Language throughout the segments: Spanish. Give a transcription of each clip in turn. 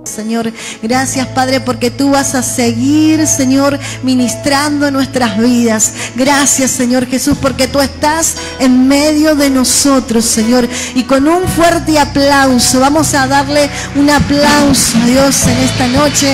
Señor. Gracias, Padre, porque tú vas a seguir, Señor, ministrando nuestras vidas. Gracias, Señor Jesús, porque tú estás en medio de nosotros, Señor. Y con un fuerte aplauso, vamos a darle un aplauso a Dios en esta noche.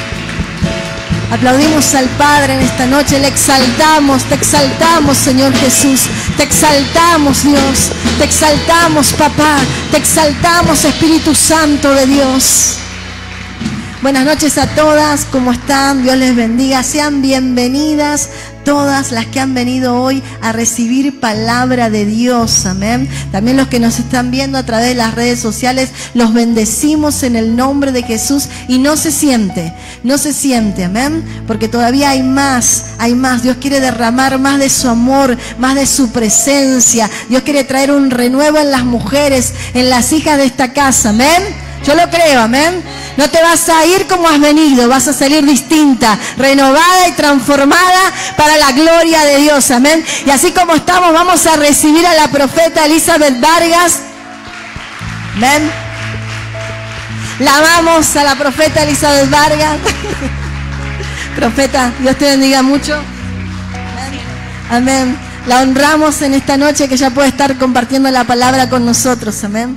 Aplaudimos al Padre en esta noche, le exaltamos, te exaltamos, Señor Jesús, te exaltamos, Dios, te exaltamos, Papá, te exaltamos, Espíritu Santo de Dios. Buenas noches a todas, ¿cómo están? Dios les bendiga, sean bienvenidas todas las que han venido hoy a recibir palabra de Dios, amén. También los que nos están viendo a través de las redes sociales, los bendecimos en el nombre de Jesús. Y no se siente, amén, porque todavía hay más. Dios quiere derramar más de su amor, más de su presencia. Dios quiere traer un renuevo en las mujeres, en las hijas de esta casa, amén. Yo lo creo, amén. No te vas a ir como has venido, vas a salir distinta, renovada y transformada para la gloria de Dios, amén. Y así como estamos, vamos a recibir a la profeta Elizabeth Vargas, amén. La amamos a la profeta Elizabeth Vargas. Profeta, Dios te bendiga mucho, amén. La honramos en esta noche que ella puede estar compartiendo la palabra con nosotros, amén.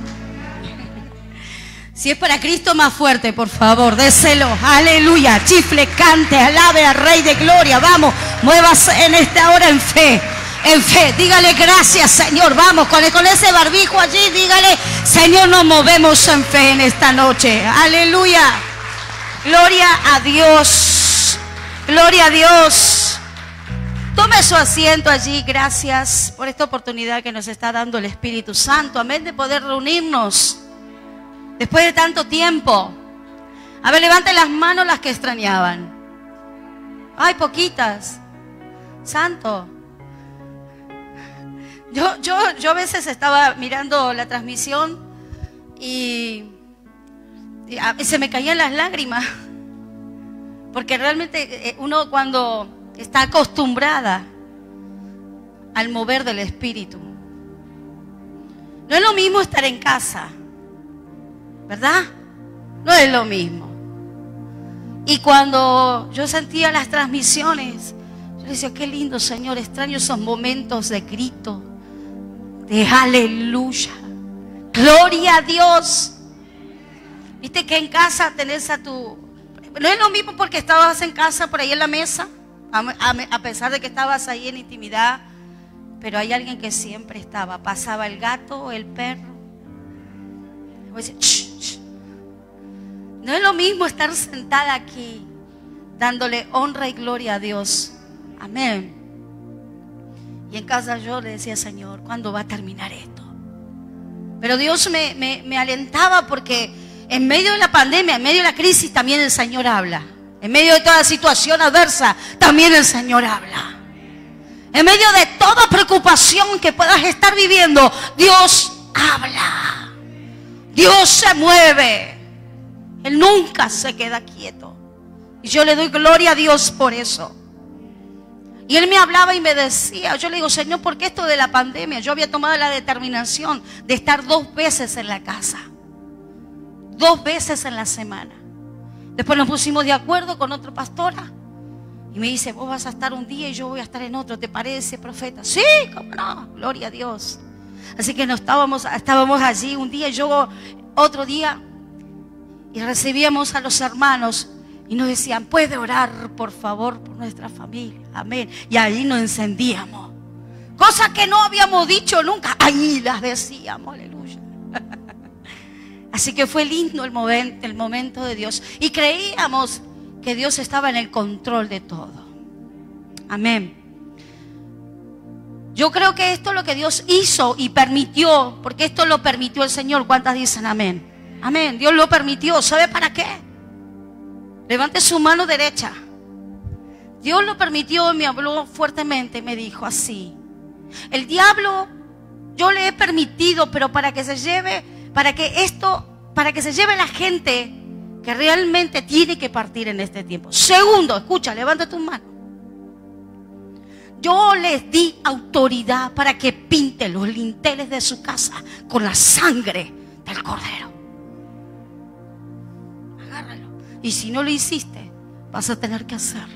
Si es para Cristo, más fuerte, por favor, déselo. Aleluya, chifle, cante, alabe al Rey de Gloria. Vamos, muévase en esta hora en fe. En fe, dígale gracias, Señor. Vamos, con ese barbijo allí, dígale, Señor, nos movemos en fe en esta noche. Aleluya. Gloria a Dios. Gloria a Dios. Tome su asiento allí. Gracias por esta oportunidad que nos está dando el Espíritu Santo. Amén, de poder reunirnos después de tanto tiempo. A ver, levanten las manos las que extrañaban. Ay, poquitas. Santo. Yo a veces estaba mirando la transmisión y se me caían las lágrimas. Porque realmente uno cuando está acostumbrada al mover del Espíritu, no es lo mismo estar en casa, ¿verdad? No es lo mismo. Y cuando yo sentía las transmisiones, yo decía, qué lindo, Señor, extraño esos momentos de grito, de aleluya, gloria a Dios. Viste que en casa tenés a tu... No es lo mismo porque estabas en casa por ahí en la mesa, a pesar de que estabas ahí en intimidad, pero hay alguien que siempre estaba. Pasaba el gato, el perro. Decir, shh, shh. No es lo mismo estar sentada aquí dándole honra y gloria a Dios, amén. Y en casa yo le decía, Señor, ¿cuándo va a terminar esto? Pero Dios me alentaba, porque en medio de la pandemia, en medio de la crisis, también el Señor habla. En medio de toda situación adversa, también el Señor habla. En medio de toda preocupación que puedas estar viviendo, Dios habla. Dios se mueve. Él nunca se queda quieto. Y yo le doy gloria a Dios por eso. Y Él me hablaba y me decía, yo le digo, Señor, ¿por qué esto de la pandemia? Yo había tomado la determinación de estar 2 veces en la casa. 2 veces en la semana. Después nos pusimos de acuerdo con otra pastora. Y me dice, vos vas a estar un día y yo voy a estar en otro. ¿Te parece, profeta? Sí, cómo no, gloria a Dios. Así que estábamos allí un día y yo otro día. Y recibíamos a los hermanos y nos decían, ¿puede orar por favor por nuestra familia? Amén. Y ahí nos encendíamos. Cosas que no habíamos dicho nunca. Ahí las decíamos, aleluya. Así que fue lindo el momento de Dios. Y creíamos que Dios estaba en el control de todo. Amén. Yo creo que esto es lo que Dios hizo y permitió, porque esto lo permitió el Señor. ¿Cuántas dicen amén? Amén. Dios lo permitió. ¿Sabe para qué? Levante su mano derecha. Dios lo permitió y me habló fuertemente. Me dijo así: el diablo yo le he permitido, pero para que se lleve la gente que realmente tiene que partir en este tiempo. Segundo, escucha, levanta tu mano. Yo les di autoridad para que pinten los linteles de su casa con la sangre del Cordero. Y si no lo hiciste, vas a tener que hacerlo.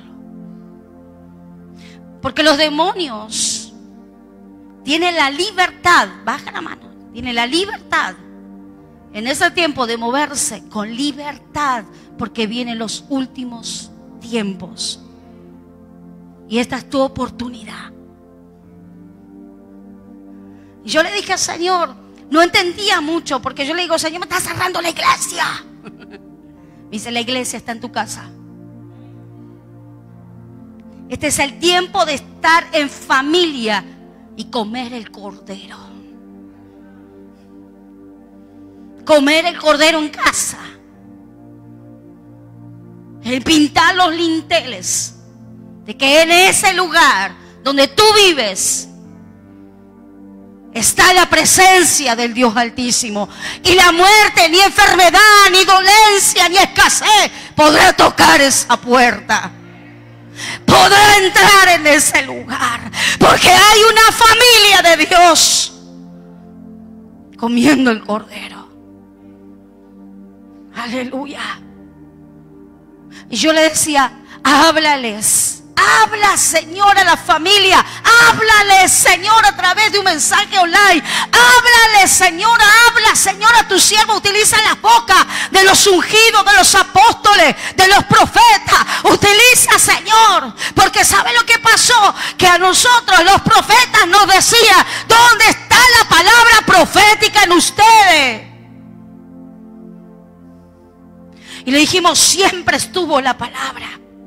Porque los demonios tienen la libertad, baja la mano, tienen la libertad en ese tiempo de moverse con libertad, porque vienen los últimos tiempos. Y esta es tu oportunidad. Y yo le dije al Señor, no entendía mucho, porque yo le digo, Señor, me está cerrando la iglesia. Me dice, la iglesia está en tu casa. Este es el tiempo de estar en familia y comer el cordero. Comer el cordero en casa. El pintar los linteles. De que en ese lugar donde tú vives está la presencia del Dios Altísimo. Y la muerte, ni enfermedad, ni dolencia, ni escasez podrá tocar esa puerta. Podrá entrar en ese lugar. Porque hay una familia de Dios comiendo el cordero. Aleluya. Y yo le decía, háblales. Habla, Señor, a la familia. Háblale, Señor, a través de un mensaje online. Háblale, Señor, habla, Señor, a tu siervo. Utiliza la boca de los ungidos, de los apóstoles, de los profetas. Utiliza, Señor, porque ¿sabe lo que pasó? Que a nosotros, los profetas, nos decían, ¿dónde está la palabra profética en ustedes? Y le dijimos, siempre estuvo la palabra.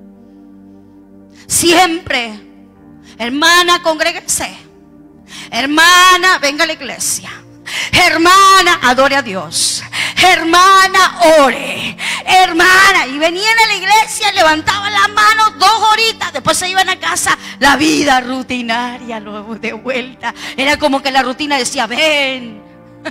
Siempre. Hermana, congréguese. Hermana, venga a la iglesia. Hermana, adore a Dios. Hermana, ore. Hermana, y venían a la iglesia, levantaban las manos 2 horitas, después se iban a casa. La vida rutinaria, luego de vuelta. Era como que la rutina decía, ven.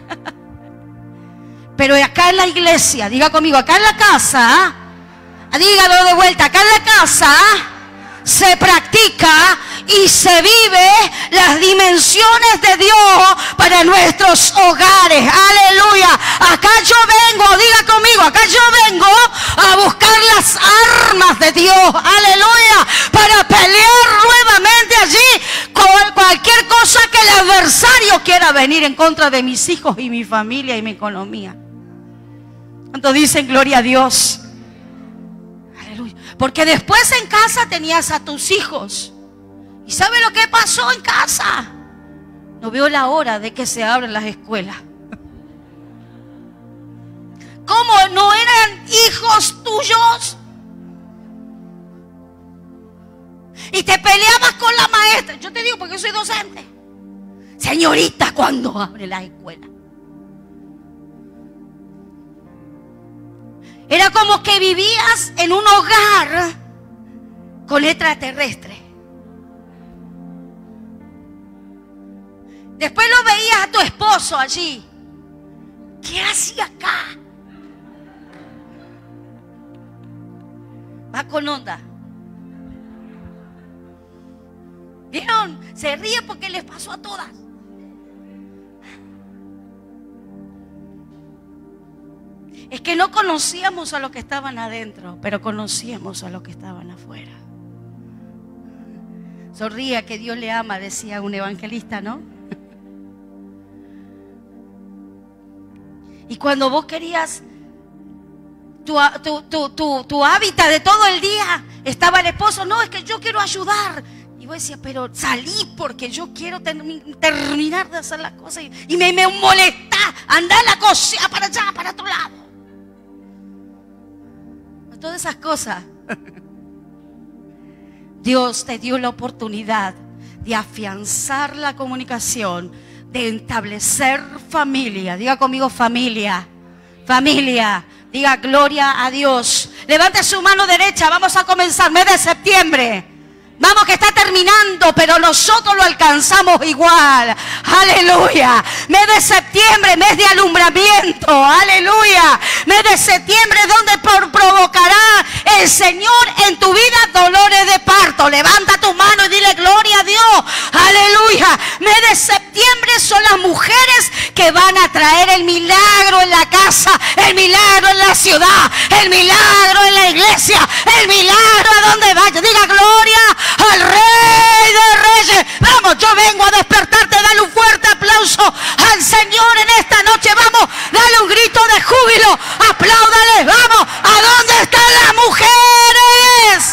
Pero acá en la iglesia, diga conmigo, acá en la casa, dígalo de vuelta, acá en la casa se practica y se vive las dimensiones de Dios para nuestros hogares. Aleluya. Acá yo vengo, diga conmigo, acá yo vengo a buscar las armas de Dios. Aleluya. Para pelear nuevamente allí con cualquier cosa que el adversario quiera venir en contra de mis hijos y mi familia y mi economía. ¿Cuántos dicen gloria a Dios? Porque después en casa tenías a tus hijos. ¿Y sabe lo que pasó en casa? No veo la hora de que se abran las escuelas. ¿Cómo no eran hijos tuyos? Y te peleabas con la maestra. Yo te digo porque yo soy docente. Señorita, ¿cuándo abre la escuela? Era como que vivías en un hogar con extraterrestres. Después lo veías a tu esposo allí. ¿Qué hacía acá? Va con onda. ¿Vieron? Se ríe porque les pasó a todas. Es que no conocíamos a los que estaban adentro, pero conocíamos a los que estaban afuera. Sonría que Dios le ama, decía un evangelista, ¿no? Y cuando vos querías tu hábitat de todo el día, estaba el esposo, no, es que yo quiero ayudar. Y vos decías, pero salí porque yo quiero terminar de hacer las cosas. Y me molesta, andar la cocina para allá, para otro lado. Todas esas cosas. Dios te dio la oportunidad de afianzar la comunicación, de establecer familia. Diga conmigo familia. Familia. Diga gloria a Dios. Levante su mano derecha. Vamos a comenzar mes de septiembre. Vamos que está terminando, pero nosotros lo alcanzamos igual. Aleluya. Mes de septiembre, mes de alumbramiento. Aleluya. Mes de septiembre donde provocará el Señor en tu vida dolores de parto. Levanta tu mano y dile gloria a Dios. Aleluya. Mes de septiembre ustedes son las mujeres que van a traer el milagro en la casa, el milagro en la ciudad, el milagro en la iglesia, el milagro a donde vaya. Diga gloria al Rey de Reyes. Vamos, yo vengo a despertarte. Dale un fuerte aplauso al Señor en esta noche. Vamos, dale un grito de júbilo. Apláudale. Vamos, ¿a dónde están las mujeres?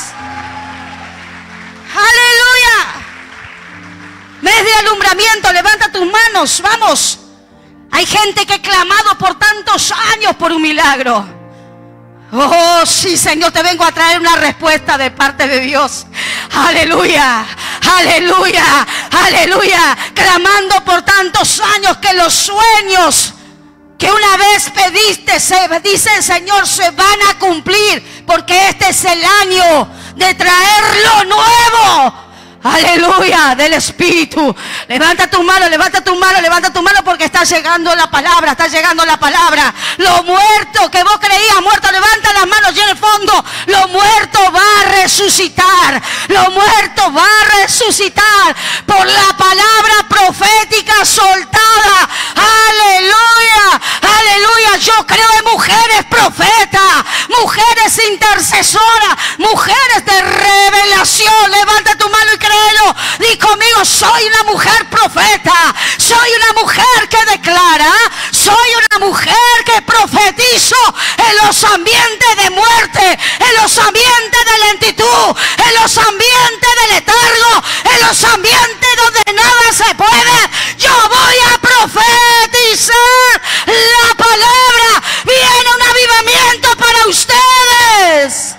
Aleluya. Mes de alumbramiento, levanta tus manos, vamos. Hay gente que ha clamado por tantos años por un milagro. Oh, sí, Señor, te vengo a traer una respuesta de parte de Dios. Aleluya, aleluya, aleluya. Clamando por tantos años que los sueños que una vez pediste, dice el Señor, se van a cumplir. Porque este es el año de traer lo nuevo. Aleluya, del Espíritu. Levanta tu mano, levanta tu mano, levanta tu mano, porque está llegando la palabra, está llegando la palabra. Lo muerto que vos creías muerto, levanta las manos y en el fondo, lo muerto va a resucitar. Lo muerto va a resucitar por la palabra profética soltada. Aleluya, aleluya. Yo creo en mujeres profetas, mujeres intercesoras, mujeres de revelación. Levanta tu mano y créelo. Di conmigo, soy una mujer profeta, soy una mujer que declara, soy una mujer que profetizo en los ambientes de muerte, en los ambientes de lentitud, en los ambientes de letargo, en los ambientes donde nada se puede. Yo voy a profetizar la palabra. Viene un avivamiento para ustedes.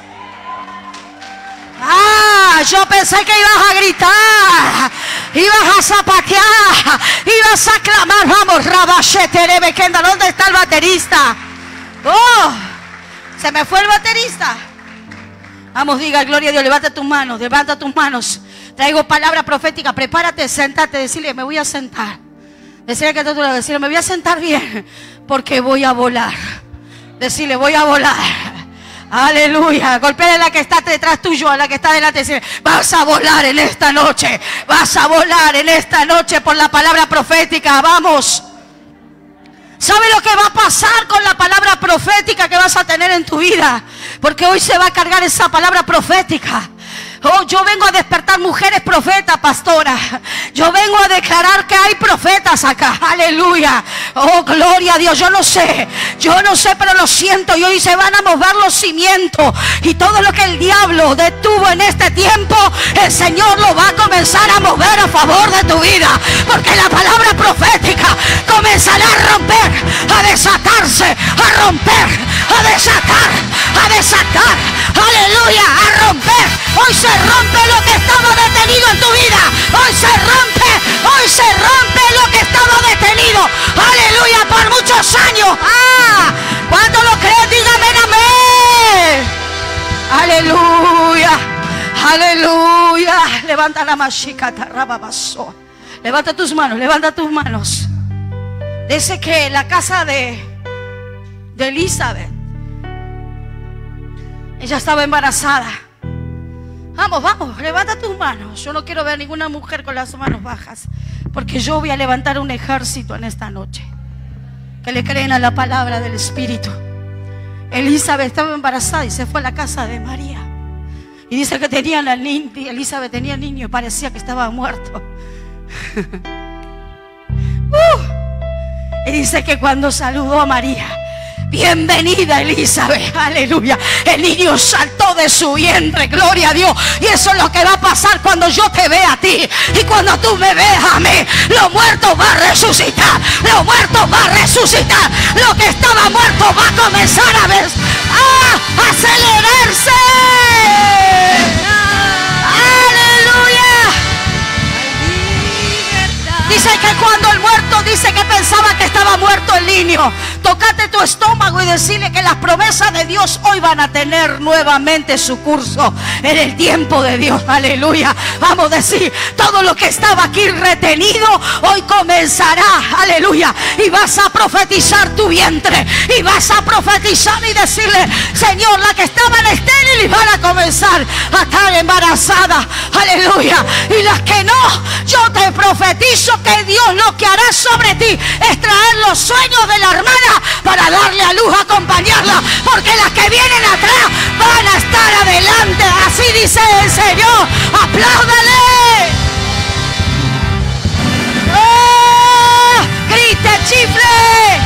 Ah, yo pensé que ibas a gritar, ibas a zapatear, ibas a clamar. Vamos, Rabashete Bekenda. ¿Dónde está el baterista? Oh, se me fue el baterista. Vamos, diga gloria a Dios. Levanta tus manos, levanta tus manos. Traigo palabra profética. Prepárate, sentate, decirle, me voy a sentar. Decirle que decirle, me voy a sentar bien, porque voy a volar. Decirle, voy a volar. Aleluya. Golpea a la que está detrás tuyo, a la que está delante. Decirle, vas a volar en esta noche. Vas a volar en esta noche por la palabra profética. Vamos. ¿Sabe lo que va a pasar con la palabra profética que vas a tener en tu vida? Porque hoy se va a cargar esa palabra profética. Oh, yo vengo a despertar mujeres profetas, pastora. Yo vengo a declarar que hay profetas acá. Aleluya. Oh, gloria a Dios. Yo no sé, pero lo siento. Y hoy se van a mover los cimientos. Y todo lo que el diablo detuvo en este tiempo, el Señor lo va a comenzar a mover a favor de tu vida. Porque la palabra profética comenzará a romper, a desatarse, a romper, a desatar, a desatar. Aleluya, a romper. Hoy se rompe lo que estaba detenido en tu vida. Hoy se rompe lo que estaba detenido. Aleluya, por muchos años. ¿Cuánto lo crees? Dígame amén. Aleluya, aleluya. Levanta la machica, tarrababaso. Levanta tus manos, levanta tus manos. Dice que la casa de Elizabeth, ella estaba embarazada. Vamos, vamos, levanta tus manos. Yo no quiero ver ninguna mujer con las manos bajas, porque yo voy a levantar un ejército en esta noche que le creen a la palabra del Espíritu. Elizabeth estaba embarazada y se fue a la casa de María. Y dice que Elizabeth tenía niño y parecía que estaba muerto. Y dice que cuando saludó a María, bienvenida Elizabeth, aleluya, el niño saltó de su vientre, gloria a Dios. Y eso es lo que va a pasar cuando yo te vea a ti y cuando tú me veas a mí. Lo muerto va a resucitar, lo muerto va a resucitar. Lo que estaba muerto va a comenzar a acelerarse. Dice que cuando el muerto dice que pensaba que estaba muerto el niño, tócate tu estómago y decirle que las promesas de Dios hoy van a tener nuevamente su curso en el tiempo de Dios. Aleluya. Vamos a decir, todo lo que estaba aquí retenido hoy comenzará. Aleluya. Y vas a profetizar tu vientre y vas a profetizar y decirle, Señor, la que estaba en estéril y van a comenzar a estar embarazada. Aleluya. Y las que no, yo te te profetizo que Dios lo que hará sobre ti es traer los sueños de la hermana para darle a luz, acompañarla, porque las que vienen atrás van a estar adelante. Así dice el Señor. ¡Apláudale! ¡Oh! ¡Grite, chifle!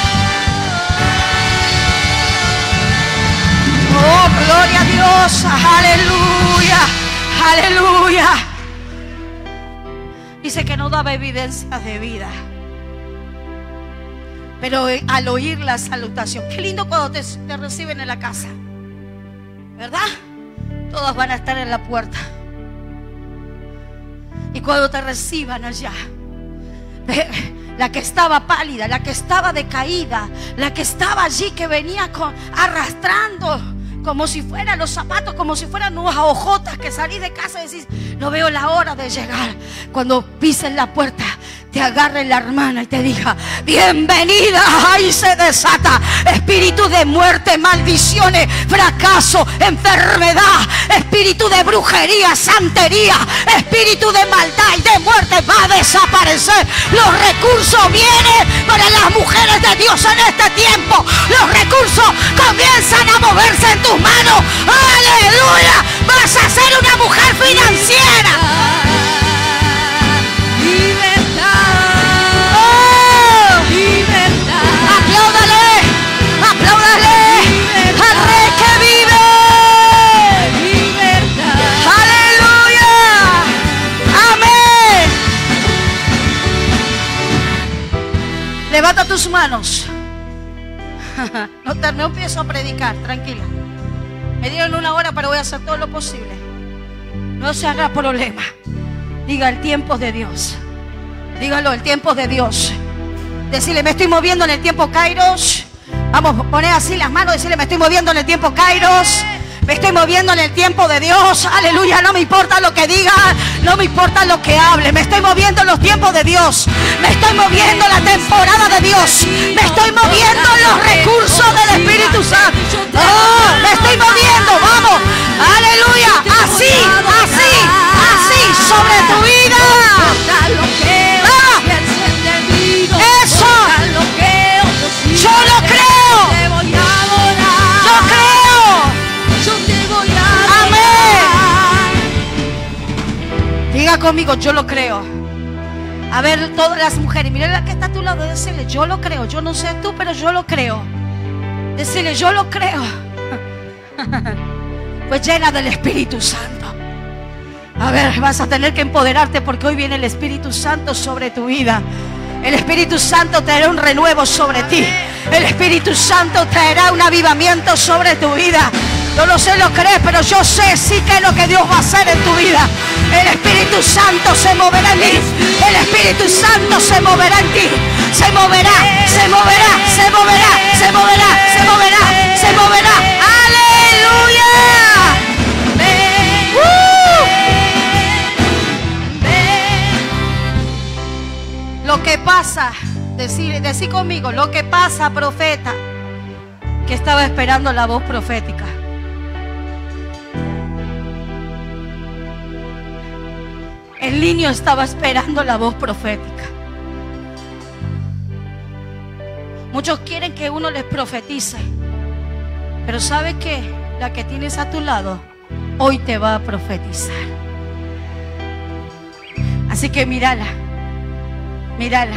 ¡Oh, gloria a Dios! ¡Aleluya! ¡Aleluya! Dice que no daba evidencias de vida, pero al oír la salutación, qué lindo cuando te reciben en la casa, ¿verdad? Todas van a estar en la puerta. Y cuando te reciban allá, la que estaba pálida, la que estaba decaída, la que estaba allí, que venía arrastrando como si fueran los zapatos, como si fueran unas hojotas, que salís de casa y decís, no veo la hora de llegar. Cuando pises la puerta, te agarre la hermana y te diga, bienvenida. Ahí se desata espíritu de muerte, maldiciones, fracaso, enfermedad, espíritu de brujería, santería, espíritu de maldad y de muerte va a desaparecer. Los recursos vienen para las mujeres de Dios en este tiempo. Los recursos comienzan a moverse en tus manos. ¡Aleluya! Vas a ser una mujer financiera. Levanta tus manos. No empiezo a predicar, tranquila. Me dieron una hora, pero voy a hacer todo lo posible. No se haga problema. Diga, el tiempo de Dios. Dígalo, el tiempo de Dios. Decirle, me estoy moviendo en el tiempo Kairos. Vamos a poner así las manos, decirle, me estoy moviendo en el tiempo Kairos. Me estoy moviendo en el tiempo de Dios. Aleluya, no me importa lo que diga, no me importa lo que hable. Me estoy moviendo en los tiempos de Dios. Me estoy moviendo en la temporada de Dios. Me estoy moviendo en los recursos del Espíritu Santo. Oh, me estoy moviendo, vamos. Aleluya, así, así, así sobre tu vida. Eso. Yo lo creo. Yo creo. Diga conmigo, yo lo creo. A ver, todas las mujeres, miren la que está a tu lado, decirle, yo lo creo. Yo no sé tú, pero yo lo creo. Decirle, yo lo creo. Pues llena del Espíritu Santo. A ver, vas a tener que empoderarte, porque hoy viene el Espíritu Santo sobre tu vida. El Espíritu Santo traerá un renuevo sobre ti. El Espíritu Santo traerá un avivamiento sobre tu vida. Yo no sé lo crees, pero yo sé sí que es lo que Dios va a hacer en tu vida. El Espíritu Santo se moverá en ti. El Espíritu Santo se moverá en ti. Se moverá, se moverá, se moverá, se moverá, se moverá, se moverá. ¡Aleluya! Lo que pasa, decí conmigo, lo que pasa, profeta, que estaba esperando la voz profética. El niño estaba esperando la voz profética. Muchos quieren que uno les profetice, pero ¿sabe qué? La que tienes a tu lado hoy te va a profetizar. Así que mírala. Mírala.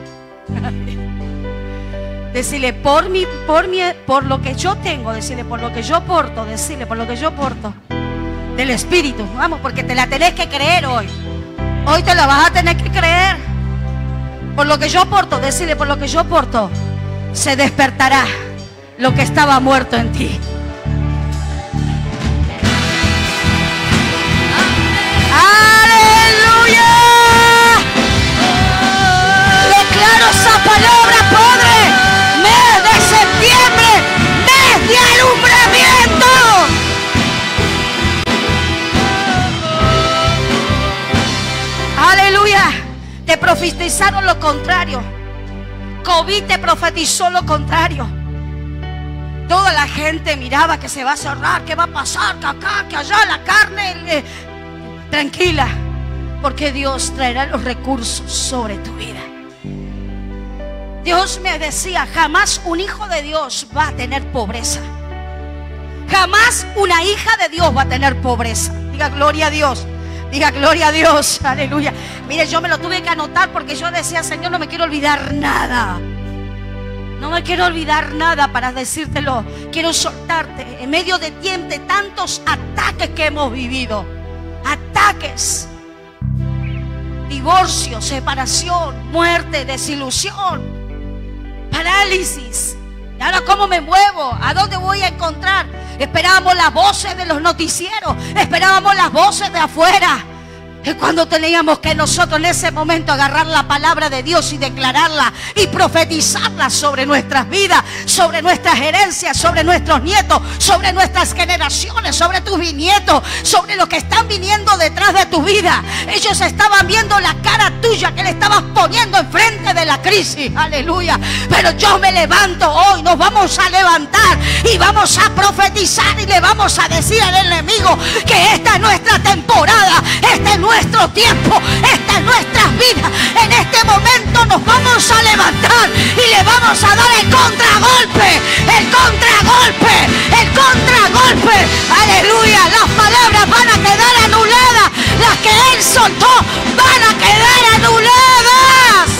Decirle, por lo que yo tengo, decirle, por lo que yo porto, decirle, por lo que yo porto del Espíritu. Vamos, porque te la tenés que creer hoy. Hoy te la vas a tener que creer. Por lo que yo porto, decirle, por lo que yo porto, se despertará lo que estaba muerto en ti. ¡Aleluya! Declaro esa palabra, Padre. Mes de septiembre, mes de alumbramiento. Aleluya. Te profetizaron lo contrario. COVID te profetizó lo contrario. Toda la gente miraba que se va a cerrar, que va a pasar, que acá, que allá, la carne. Tranquila. porque Dios traerá los recursos sobre tu vida. Dios me decía, jamás un hijo de Dios va a tener pobreza. Jamás una hija de Dios va a tener pobreza. Diga gloria a Dios. Diga gloria a Dios. Aleluya. Mire, yo me lo tuve que anotar porque yo decía, Señor, no me quiero olvidar nada. No me quiero olvidar nada para decírtelo. Quiero soltarte en medio de tantos ataques que hemos vivido. Ataques. Divorcio, separación, muerte, desilusión, parálisis. ¿Y ahora cómo me muevo? ¿A dónde voy a encontrar? Esperábamos las voces de los noticieros, esperábamos las voces de afuera. Es cuando teníamos que nosotros en ese momento agarrar la palabra de Dios y declararla y profetizarla sobre nuestras vidas, sobre nuestras herencias, sobre nuestros nietos, sobre nuestras generaciones, sobre tus bisnietos, sobre los que están viniendo detrás de tu vida. Ellos estaban viendo la cara tuya que le estabas poniendo enfrente de la crisis. Aleluya. Pero yo me levanto hoy, nos vamos a levantar y vamos a profetizar y le vamos a decir al enemigo que esta es nuestra temporada, este es nuestro tiempo, esta es nuestras vidas. En este momento nos vamos a levantar y le vamos a dar el contragolpe, el contragolpe, el contragolpe. Aleluya. Las palabras van a quedar anuladas, las que Él soltó van a quedar anuladas.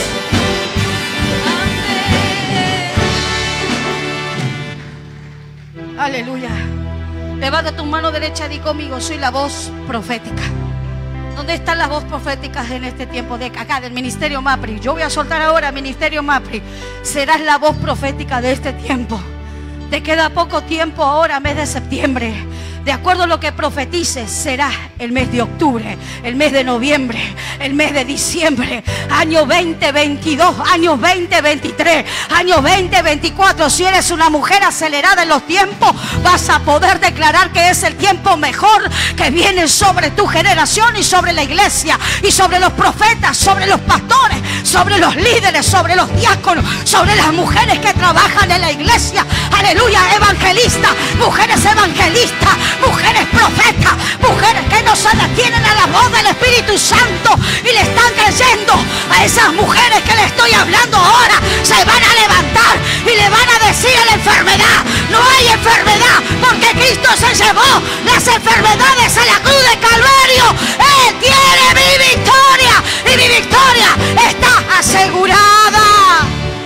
Aleluya. Levanta tu mano derecha y di conmigo, soy la voz profética. ¿Dónde están las voces proféticas en este tiempo? De acá, del Ministerio MAPRI. Yo voy a soltar ahora Ministerio MAPRI. Serás la voz profética de este tiempo. Te queda poco tiempo ahora, mes de septiembre. De acuerdo a lo que profetices, será el mes de octubre, el mes de noviembre, el mes de diciembre, año 2022, año 2023, año 2024. Si eres una mujer acelerada en los tiempos, vas a poder declarar que es el tiempo mejor que viene sobre tu generación y sobre la iglesia y sobre los profetas, sobre los pastores, sobre los líderes, sobre los diáconos, sobre las mujeres que trabajan en la iglesia. Aleluya, evangelistas, mujeres evangelistas, mujeres profetas, mujeres que no se detienen a la voz del Espíritu Santo y le están creyendo. A esas mujeres que le estoy hablando ahora se van a levantar y le van a decir a la enfermedad: no hay enfermedad, porque Cristo se llevó las enfermedades a la cruz de Calvario. Él tiene mi victoria y mi victoria está asegurada.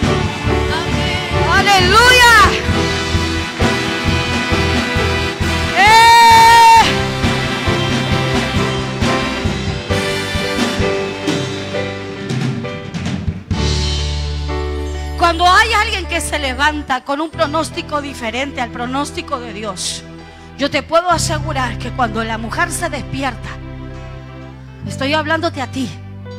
Aleluya. Cuando hay alguien que se levanta con un pronóstico diferente al pronóstico de Dios, yo te puedo asegurar que cuando la mujer se despierta, estoy hablándote a ti,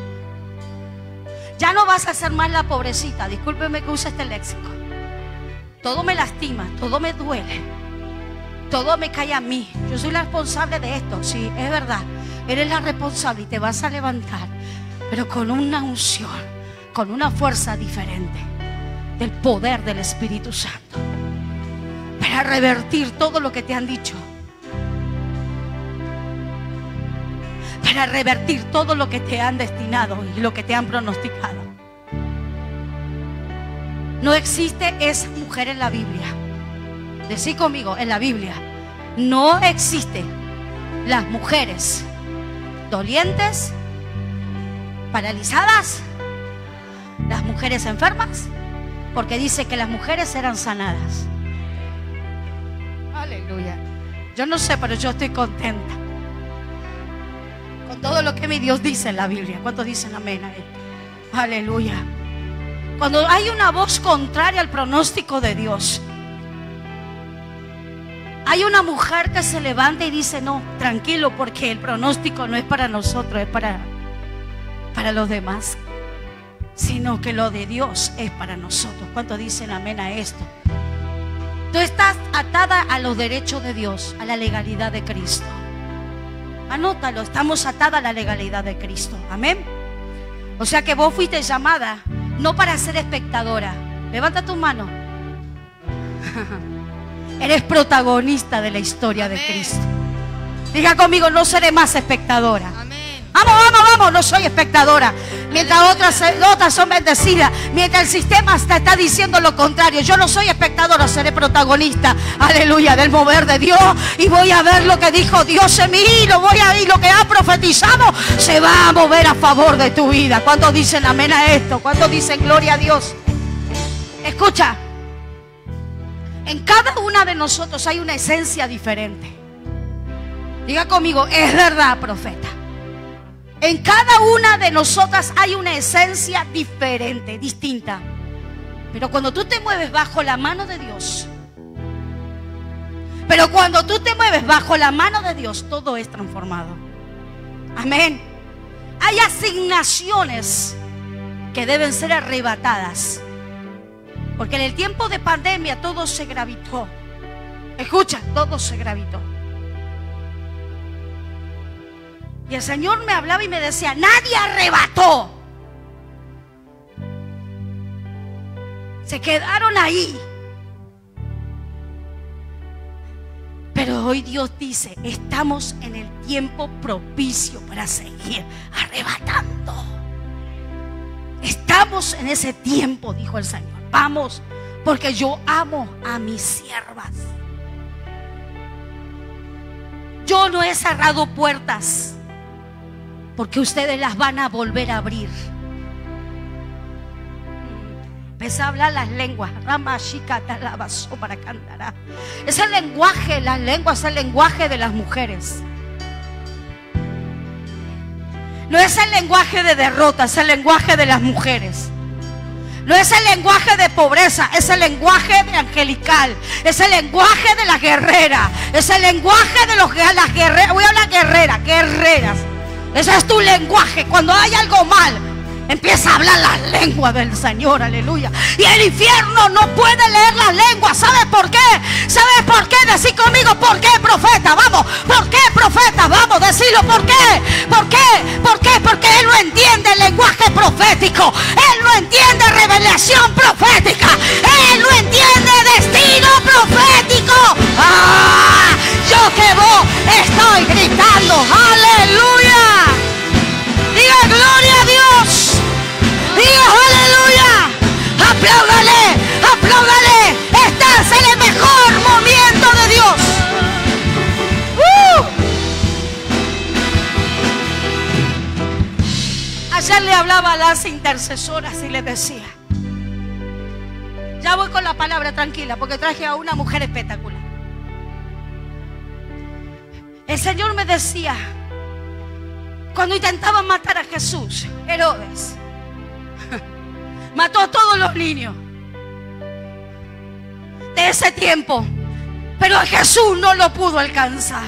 ya no vas a ser más la pobrecita. Discúlpeme que use este léxico. Todo me lastima, todo me duele, todo me cae a mí. Yo soy la responsable de esto, sí, es verdad. Eres la responsable y te vas a levantar, pero con una unción, con una fuerza diferente del poder del Espíritu Santo, para revertir todo lo que te han dicho, para revertir todo lo que te han destinado y lo que te han pronosticado. No existe esa mujer en la Biblia. Decí conmigo, en la Biblia no existe las mujeres dolientes, paralizadas, las mujeres enfermas, porque dice que las mujeres eran sanadas. Aleluya. Yo no sé, pero yo estoy contenta con todo lo que mi Dios dice en la Biblia. ¿Cuántos dicen amén a él? Aleluya. Cuando hay una voz contraria al pronóstico de Dios, hay una mujer que se levanta y dice: no, tranquilo, porque el pronóstico no es para nosotros, es para los demás, sino que lo de Dios es para nosotros. ¿Cuántos dicen amén a esto? Tú estás atada a los derechos de Dios, a la legalidad de Cristo. Anótalo, estamos atadas a la legalidad de Cristo. Amén. O sea que vos fuiste llamada no para ser espectadora. Levanta tu mano. Eres protagonista de la historia de Cristo. Diga conmigo: no seré más espectadora. Amén. Vamos, vamos, vamos. No soy espectadora. Mientras otras son bendecidas. Mientras el sistema está diciendo lo contrario. Yo no soy espectadora, seré protagonista. Aleluya, del mover de Dios. Y voy a ver lo que dijo Dios en mí. Y lo que ha profetizado se va a mover a favor de tu vida. ¿Cuántos dicen amén a esto? ¿Cuántos dicen gloria a Dios? Escucha. En cada una de nosotros hay una esencia diferente. Diga conmigo, es verdad, profeta. En cada una de nosotras hay una esencia diferente, distinta. Pero cuando tú te mueves bajo la mano de Dios, todo es transformado. Amén. Hay asignaciones que deben ser arrebatadas. Porque en el tiempo de pandemia todo se gravitó. Escucha, todo se gravitó. Y el Señor me hablaba y me decía, nadie arrebató. Se quedaron ahí. Pero hoy Dios dice, estamos en el tiempo propicio para seguir arrebatando. Estamos en ese tiempo, dijo el Señor. Vamos, porque yo amo a mis siervas. Yo no he cerrado puertas, porque ustedes las van a volver a abrir. Empecé a hablar las lenguas. Es el lenguaje, las lenguas es el lenguaje de las mujeres. No es el lenguaje de derrota, es el lenguaje de las mujeres. No es el lenguaje de pobreza, es el lenguaje de angelical. Es el lenguaje de la guerrera. Es el lenguaje de las guerreras. Voy a hablar guerreras. Ese es tu lenguaje. Cuando hay algo mal, empieza a hablar las lenguas del Señor, aleluya. Y el infierno no puede leer las lenguas. ¿Sabes por qué? ¿Sabes por qué? Decí conmigo, ¿por qué, profeta? Vamos, ¿por qué, profeta? Vamos, decilo, ¿por qué? ¿Por qué? ¿Por qué? Porque él no entiende el lenguaje profético. Él no entiende revelación profética. Él no entiende destino profético. ¡Ah! Yo que vos estoy gritando, ¡aleluya! Diga gloria a Dios. Diga aleluya. Apláudale, apláudale. Estás en el mejor momento de Dios. Ayer le hablaba a las intercesoras y le decía, ya voy con la palabra, tranquila, porque traje a una mujer espectacular. El Señor me decía, cuando intentaban matar a Jesús, Herodes mató a todos los niños de ese tiempo, pero a Jesús no lo pudo alcanzar.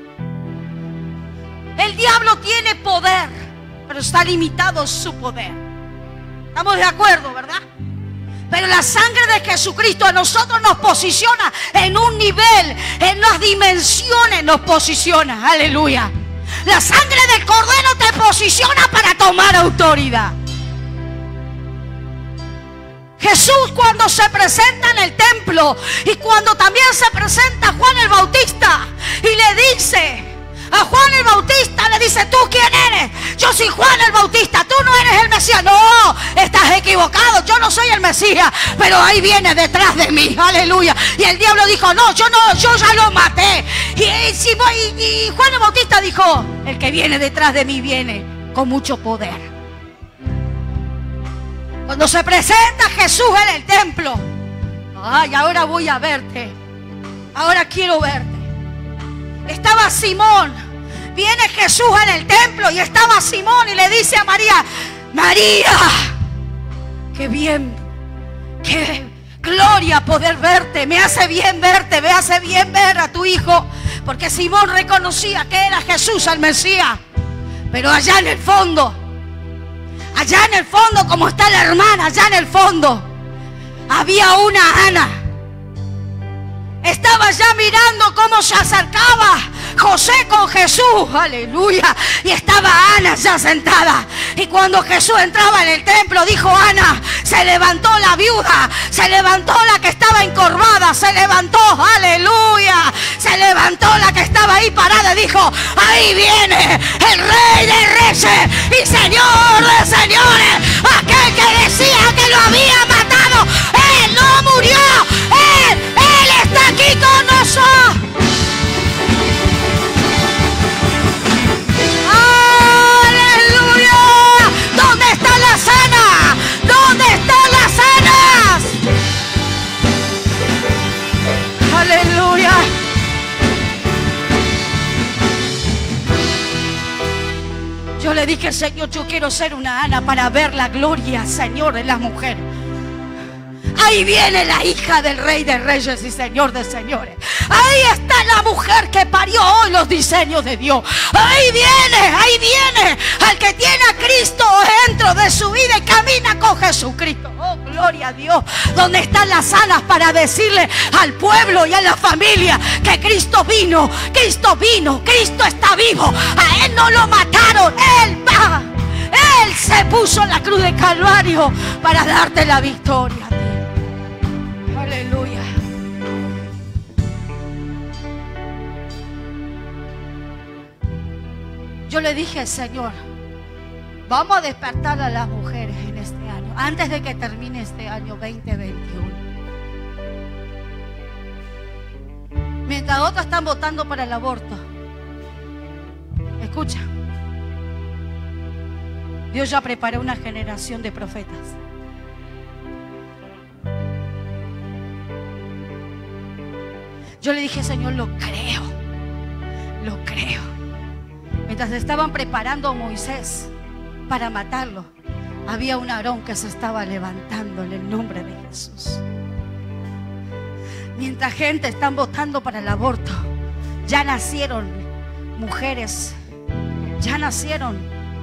El diablo tiene poder, pero está limitado su poder. ¿Estamos de acuerdo, verdad? Pero la sangre de Jesucristo a nosotros nos posiciona en un nivel, en unas dimensiones nos posiciona. Aleluya. La sangre del Cordero te posiciona para tomar autoridad. Jesús, cuando se presenta en el templo y cuando también se presenta Juan el Bautista y le dice a Juan el Bautista, le dice, ¿tú quién eres? Yo soy Juan el Bautista, tú no eres el Mesías. No, estás equivocado, yo no soy el Mesías, pero ahí viene detrás de mí, aleluya. Y el diablo dijo, no, yo ya lo maté. Y Juan el Bautista dijo, el que viene detrás de mí viene con mucho poder. Cuando se presenta Jesús en el templo, ay, ahora voy a verte, ahora quiero verte. Estaba Simón, viene Jesús en el templo y estaba Simón y le dice a María, María, qué bien, qué gloria poder verte, me hace bien verte, me hace bien ver a tu hijo, porque Simón reconocía que era Jesús el Mesías, pero allá en el fondo, como está la hermana, allá en el fondo, había una Ana. Estaba ya mirando cómo se acercaba José con Jesús, aleluya. Y estaba Ana ya sentada. Y cuando Jesús entraba en el templo, dijo Ana, Se levantó la viuda, se levantó la que estaba encorvada, se levantó, aleluya. Se levantó la que estaba ahí parada y dijo: ahí viene el Rey de Reyes y Señor de Señores. Aquel que decía que lo había matado, Él no murió, Él está aquí con nosotros. ¿Dónde están las sanas? ¿Dónde están las sanas? Aleluya. Yo le dije al Señor: yo quiero ser una Ana para ver la gloria, Señor, en las mujeres. Ahí viene la hija del Rey de Reyes y Señor de Señores. Ahí está la mujer que parió hoy los diseños de Dios. Ahí viene al que tiene a Cristo dentro de su vida y camina con Jesucristo. Oh, gloria a Dios. ¿Dónde están las sanas para decirle al pueblo y a la familia que Cristo vino, Cristo está vivo? A Él no lo mataron, Él va. Él se puso en la cruz de Calvario para darte la victoria. Aleluya. Yo le dije al Señor: vamos a despertar a las mujeres en este año, antes de que termine este año 2021. Mientras otros están votando para el aborto, escucha, Dios ya preparó una generación de profetas. Yo le dije: Señor, lo creo. Mientras estaban preparando a Moisés para matarlo, había un Aarón que se estaba levantando en el nombre de Jesús. Mientras gente están votando para el aborto, ya nacieron mujeres, ya nacieron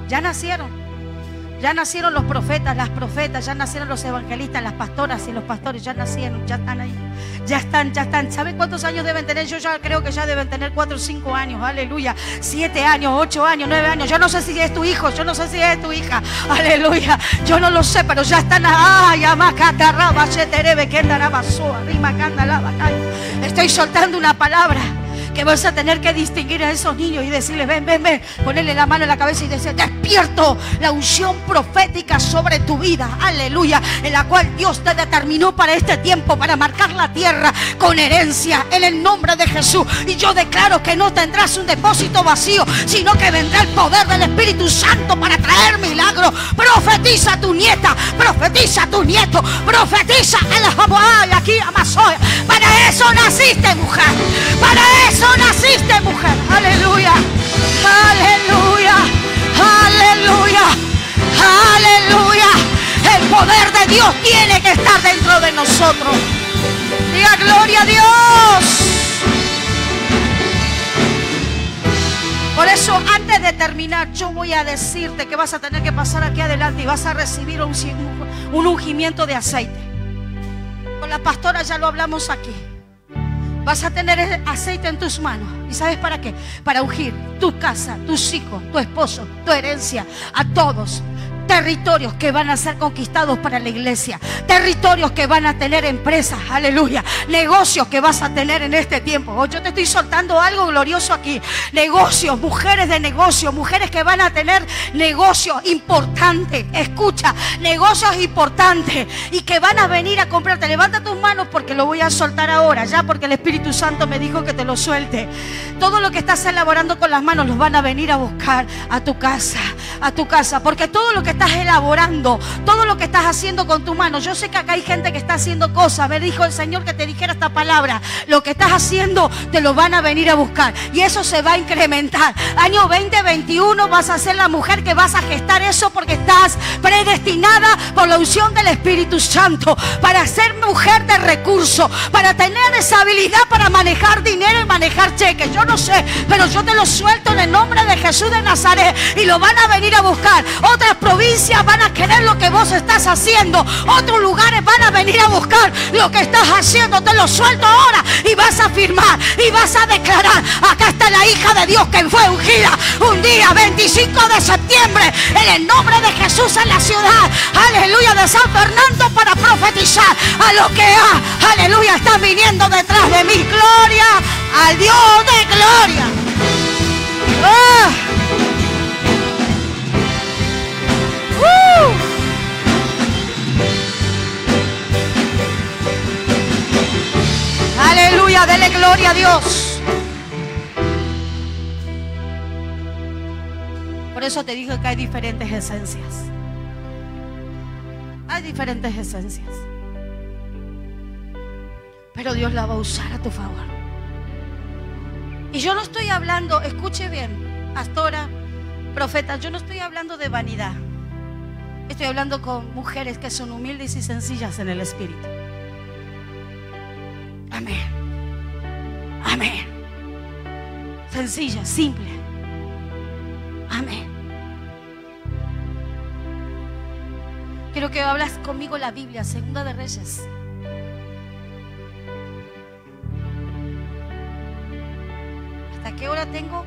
los profetas, las profetas, ya nacieron los evangelistas, las pastoras y los pastores, ya nacieron, ya están ahí, ya están. ¿Saben cuántos años deben tener? Yo ya creo que ya deben tener 4 o 5 años, aleluya, 7 años, 8 años, 9 años. Yo no sé si es tu hijo, yo no sé si es tu hija, aleluya, yo no lo sé, pero ya están. Estoy soltando una palabra que vas a tener que distinguir a esos niños y decirles: ven, ponerle la mano en la cabeza y decir: despierto la unción profética sobre tu vida, aleluya, en la cual Dios te determinó para este tiempo, para marcar la tierra con herencia, en el nombre de Jesús. Y yo declaro que no tendrás un depósito vacío, sino que vendrá el poder del Espíritu Santo para traer milagros. Profetiza a tu nieta, profetiza a tu nieto, profetiza a la Hawaii, aquí a Mazoya. Para eso naciste, mujer, para eso naciste, mujer. Aleluya, aleluya, aleluya, aleluya. El poder de Dios tiene que estar dentro de nosotros. Diga gloria a Dios. Por eso, antes de terminar, yo voy a decirte que vas a tener que pasar aquí adelante y vas a recibir un ungimiento de aceite. Con la pastora ya lo hablamos aquí. Vas a tener el aceite en tus manos. ¿Y sabes para qué? Para ungir tu casa, tus hijos, tu esposo, tu herencia, a todos. Territorios que van a ser conquistados para la iglesia. Territorios que van a tener empresas, aleluya. Negocios que vas a tener en este tiempo. Oh, yo te estoy soltando algo glorioso aquí. Negocios, mujeres de negocio, mujeres que van a tener negocios importantes. Escucha, negocios importantes y que van a venir a comprarte. Levanta tus manos porque lo voy a soltar ahora, ya, porque el Espíritu Santo me dijo que te lo suelte. Todo lo que estás elaborando con las manos los van a venir a buscar a tu casa, porque todo lo que estás elaborando, todo lo que estás haciendo con tu mano, yo sé que acá hay gente que está haciendo cosas. Me dijo el Señor que te dijera esta palabra: lo que estás haciendo te lo van a venir a buscar y eso se va a incrementar. Año 2021 vas a ser la mujer que vas a gestar eso, porque estás predestinada por la unción del Espíritu Santo para ser mujer de recursos, para tener esa habilidad para manejar dinero y manejar cheques. Yo no sé, pero yo te lo suelto en el nombre de Jesús de Nazaret y lo van a venir a buscar. Otras provincias provincias van a querer lo que vos estás haciendo. Otros lugares van a venir a buscar lo que estás haciendo. Te lo suelto ahora y vas a firmar y vas a declarar: acá está la hija de Dios que fue ungida un día 25 de septiembre en el nombre de Jesús en la ciudad, aleluya, de San Fernando, para profetizar a lo que aleluya, están viniendo detrás de mí. Gloria al Dios de gloria. Aleluya, dele gloria a Dios. Por eso te dije que hay diferentes esencias. Hay diferentes esencias. Pero Dios la va a usar a tu favor. Y yo no estoy hablando, escuche bien, pastora, profeta, yo no estoy hablando de vanidad. Estoy hablando con mujeres que son humildes y sencillas en el espíritu. Amén. Amén. Sencilla, simple. Amén. Quiero que hablas conmigo la Biblia, Segunda de Reyes. ¿Hasta qué hora tengo?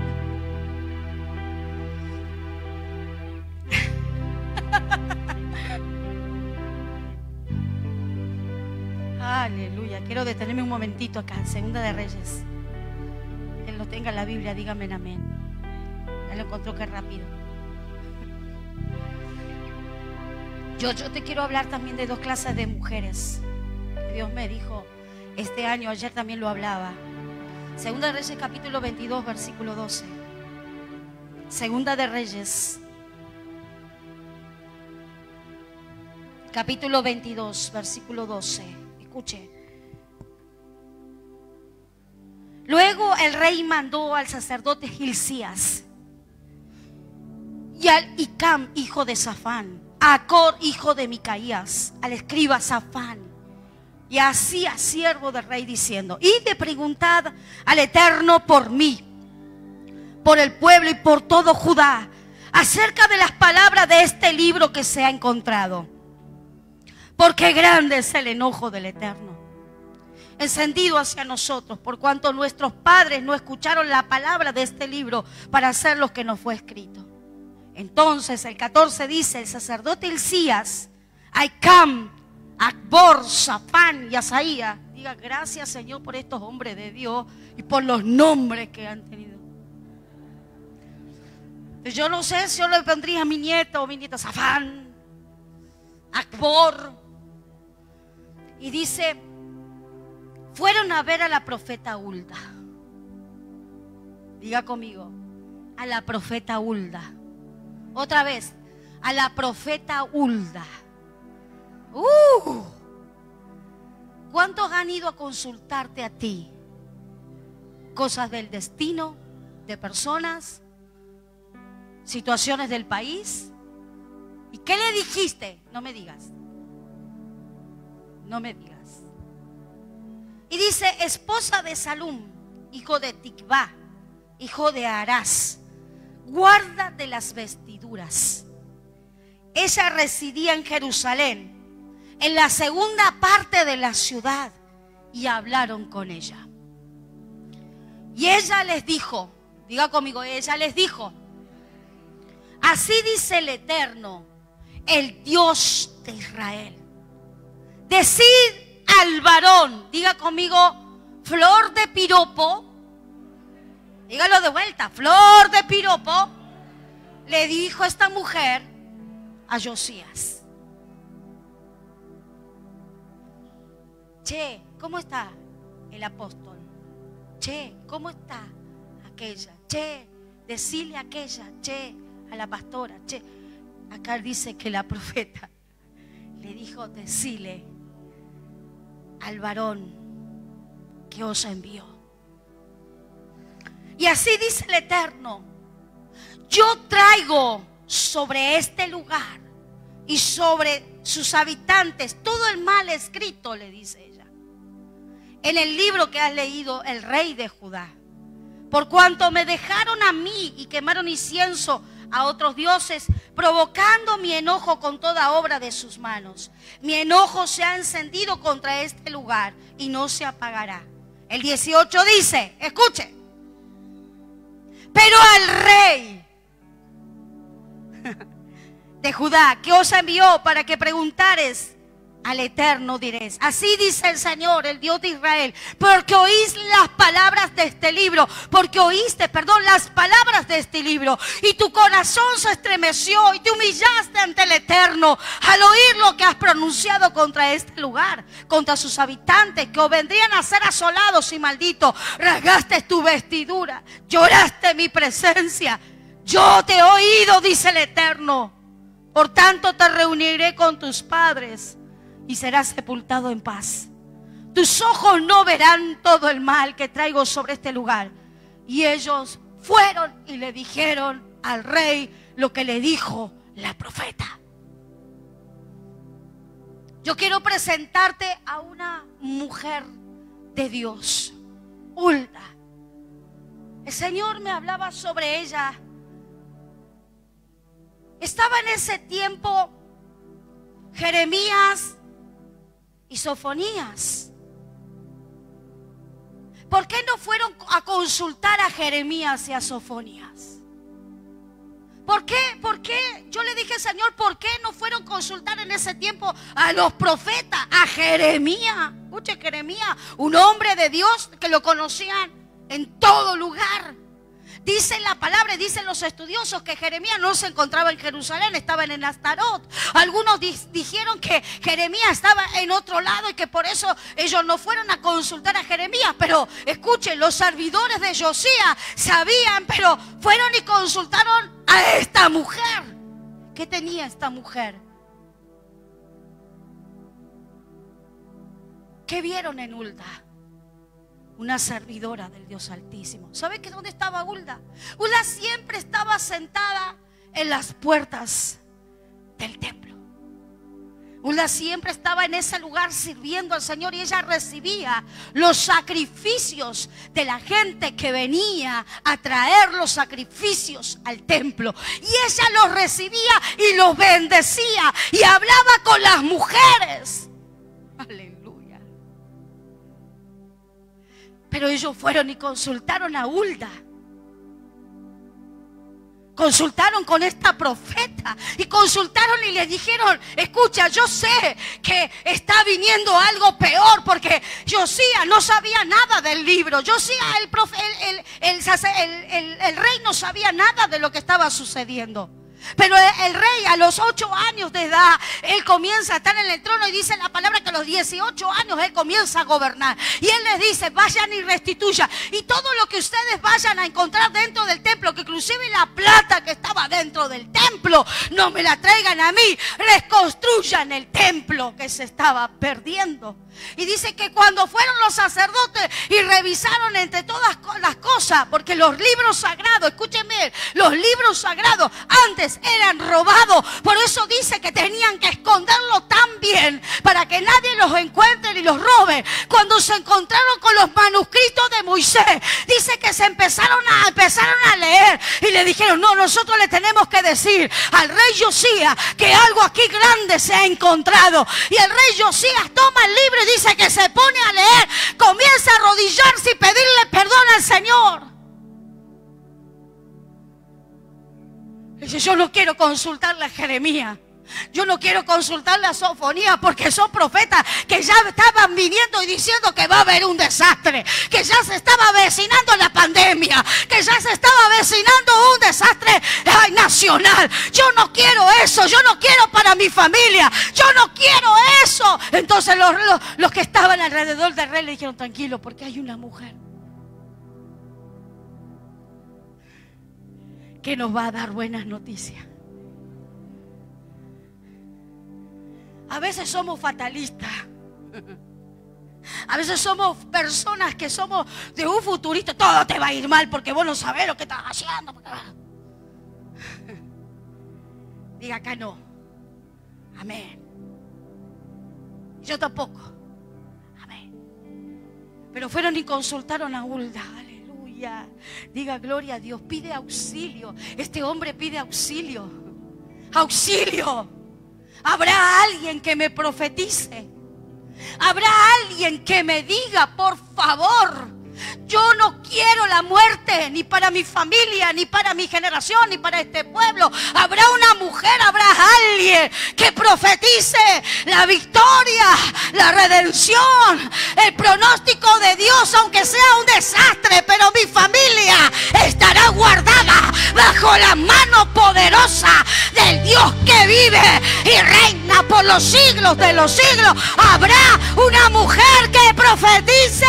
Aleluya. Quiero detenerme un momentito acá, Segunda de Reyes. Quien lo tenga en la Biblia, dígame amén. Ya lo encontró, que rápido. Yo te quiero hablar también de dos clases de mujeres. Dios me dijo este año, ayer también lo hablaba. Segunda de Reyes capítulo 22 versículo 12. Segunda de Reyes capítulo 22 versículo 12. Escuche. Luego el rey mandó al sacerdote Hilcías y al Hicam, hijo de Safán, a Acor, hijo de Micaías, al escriba Safán, y así a siervo del rey, diciendo: id de preguntad al Eterno por mí, por el pueblo y por todo Judá, acerca de las palabras de este libro que se ha encontrado. Porque grande es el enojo del Eterno, encendido hacia nosotros, por cuanto nuestros padres no escucharon la palabra de este libro para hacer lo que nos fue escrito. Entonces el 14 dice: el sacerdote Hilcías, Hicam, Acbor, Safán y Asaía. Diga: gracias, Señor, por estos hombres de Dios y por los nombres que han tenido. Yo no sé si yo le pondría a mi nieto o mi nieta Safán, Acbor. Y dice: fueron a ver a la profeta Hulda. Diga conmigo: a la profeta Hulda. Otra vez: a la profeta Hulda. ¿Cuántos han ido a consultarte a ti? Cosas del destino, de personas, situaciones del país. ¿Y qué le dijiste? No me digas. No me digas. Y dice: esposa de Salum, hijo de Tikvá, hijo de Arás, guarda de las vestiduras. Ella residía en Jerusalén, en la segunda parte de la ciudad, y hablaron con ella. Y ella les dijo, diga conmigo, ella les dijo: así dice el Eterno, el Dios de Israel. Decid al varón, diga conmigo, flor de piropo. Dígalo de vuelta: flor de piropo. Le dijo esta mujer a Josías: che, ¿cómo está el apóstol? Che, ¿cómo está aquella? Che, decile a aquella, che, a la pastora, che. Acá dice que la profeta le dijo: decile al varón que os envió. Y así dice el Eterno: yo traigo sobre este lugar y sobre sus habitantes todo el mal escrito, le dice ella, en el libro que has leído, el rey de Judá, por cuanto me dejaron a mí y quemaron incienso a otros dioses, provocando mi enojo con toda obra de sus manos. Mi enojo se ha encendido contra este lugar y no se apagará. El 18 dice, escuche, pero al rey de Judá, que os envió para que preguntares al Eterno, diréis: así dice el Señor, el Dios de Israel, porque oís las palabras de este libro, las palabras de este libro, y tu corazón se estremeció y te humillaste ante el Eterno al oír lo que has pronunciado contra este lugar, contra sus habitantes, que os vendrían a ser asolados y malditos. Rasgaste tu vestidura, lloraste mi presencia. Yo te he oído, dice el Eterno. Por tanto te reuniré con tus padres y serás sepultado en paz. Tus ojos no verán todo el mal que traigo sobre este lugar. Y ellos fueron y le dijeron al rey lo que le dijo la profeta. Yo quiero presentarte a una mujer de Dios, Hulda. El Señor me hablaba sobre ella. Estaba en ese tiempo Jeremías y Sofonías. ¿Por qué no fueron a consultar a Jeremías y a Sofonías? ¿Por qué? Yo le dije, Señor, ¿por qué no fueron a consultar en ese tiempo a los profetas? A Jeremías. Escuche, Jeremías, un hombre de Dios que lo conocían en todo lugar. Dice la palabra, dicen los estudiosos, que Jeremías no se encontraba en Jerusalén, estaba en Astarot. Algunos dijeron que Jeremías estaba en otro lado y que por eso ellos no fueron a consultar a Jeremías. Pero escuchen, los servidores de Josías sabían, pero fueron y consultaron a esta mujer. ¿Qué tenía esta mujer? ¿Qué vieron en Hulda? Una servidora del Dios Altísimo. ¿Sabe que dónde estaba Hulda? Hulda siempre estaba sentada en las puertas del templo. Hulda siempre estaba en ese lugar sirviendo al Señor, y ella recibía los sacrificios de la gente que venía a traer los sacrificios al templo. Y ella los recibía y los bendecía y hablaba con las mujeres. Aleluya. Pero ellos fueron y consultaron a Hulda. Consultaron con esta profeta y consultaron y le dijeron: escucha, yo sé que está viniendo algo peor, porque Josías no sabía nada del libro. Josías, el rey, no sabía nada de lo que estaba sucediendo. Pero el rey, a los 8 años de edad, él comienza a estar en el trono, y dice la palabra que a los 18 años él comienza a gobernar. Y él les dice: vayan y restituyan. Y todo lo que ustedes vayan a encontrar dentro del templo, que inclusive la plata que estaba dentro del templo, no me la traigan a mí. Reconstruyan el templo que se estaba perdiendo. Y dice que cuando fueron los sacerdotes y revisaron entre todas las cosas, porque los libros sagrados, escúchenme, los libros sagrados antes eran robados. Por eso dice que tenían que esconderlo tan bien para que nadie los encuentre y los robe. Cuando se encontraron con los manuscritos de Moisés, dice que se empezaron a leer y le dijeron: no, nosotros le tenemos que decir al rey Josías que algo aquí grande se ha encontrado. Y el rey Josías toma el libro y dice que se pone a leer, comienza a arrodillarse y pedirle perdón al Señor. Dice: yo no quiero consultarle a Jeremías, yo no quiero consultarle a Sofonías, porque son profetas que ya estaban viniendo y diciendo que va a haber un desastre, que ya se estaba avecinando la pandemia, que ya se estaba avecinando un desastre nacional. Yo no quiero eso, yo no quiero para mi familia, yo no quiero eso. Entonces los que estaban alrededor del rey le dijeron: tranquilo, porque hay una mujer que nos va a dar buenas noticias. A veces somos fatalistas. A veces somos personas que somos de un futurista. Todo te va a ir mal porque vos no sabés lo que estás haciendo. Diga acá no. Amén. Yo tampoco. Amén. Pero fueron y consultaron a Hulda. Aleluya. aleluya. Diga gloria a Dios. Pide auxilio. Este hombre pide auxilio. Auxilio. Habrá alguien que me profetice. Habrá alguien que me diga, por favor, yo no quiero la muerte, ni para mi familia, ni para mi generación, ni para este pueblo. Habrá una mujer, habrá alguien que profetice la victoria, la redención, el pronóstico de Dios, aunque sea un desastre, pero mi familia estará guardada bajo la mano poderosa del Dios que vive y reina por los siglos de los siglos. Habrá una mujer que profetice.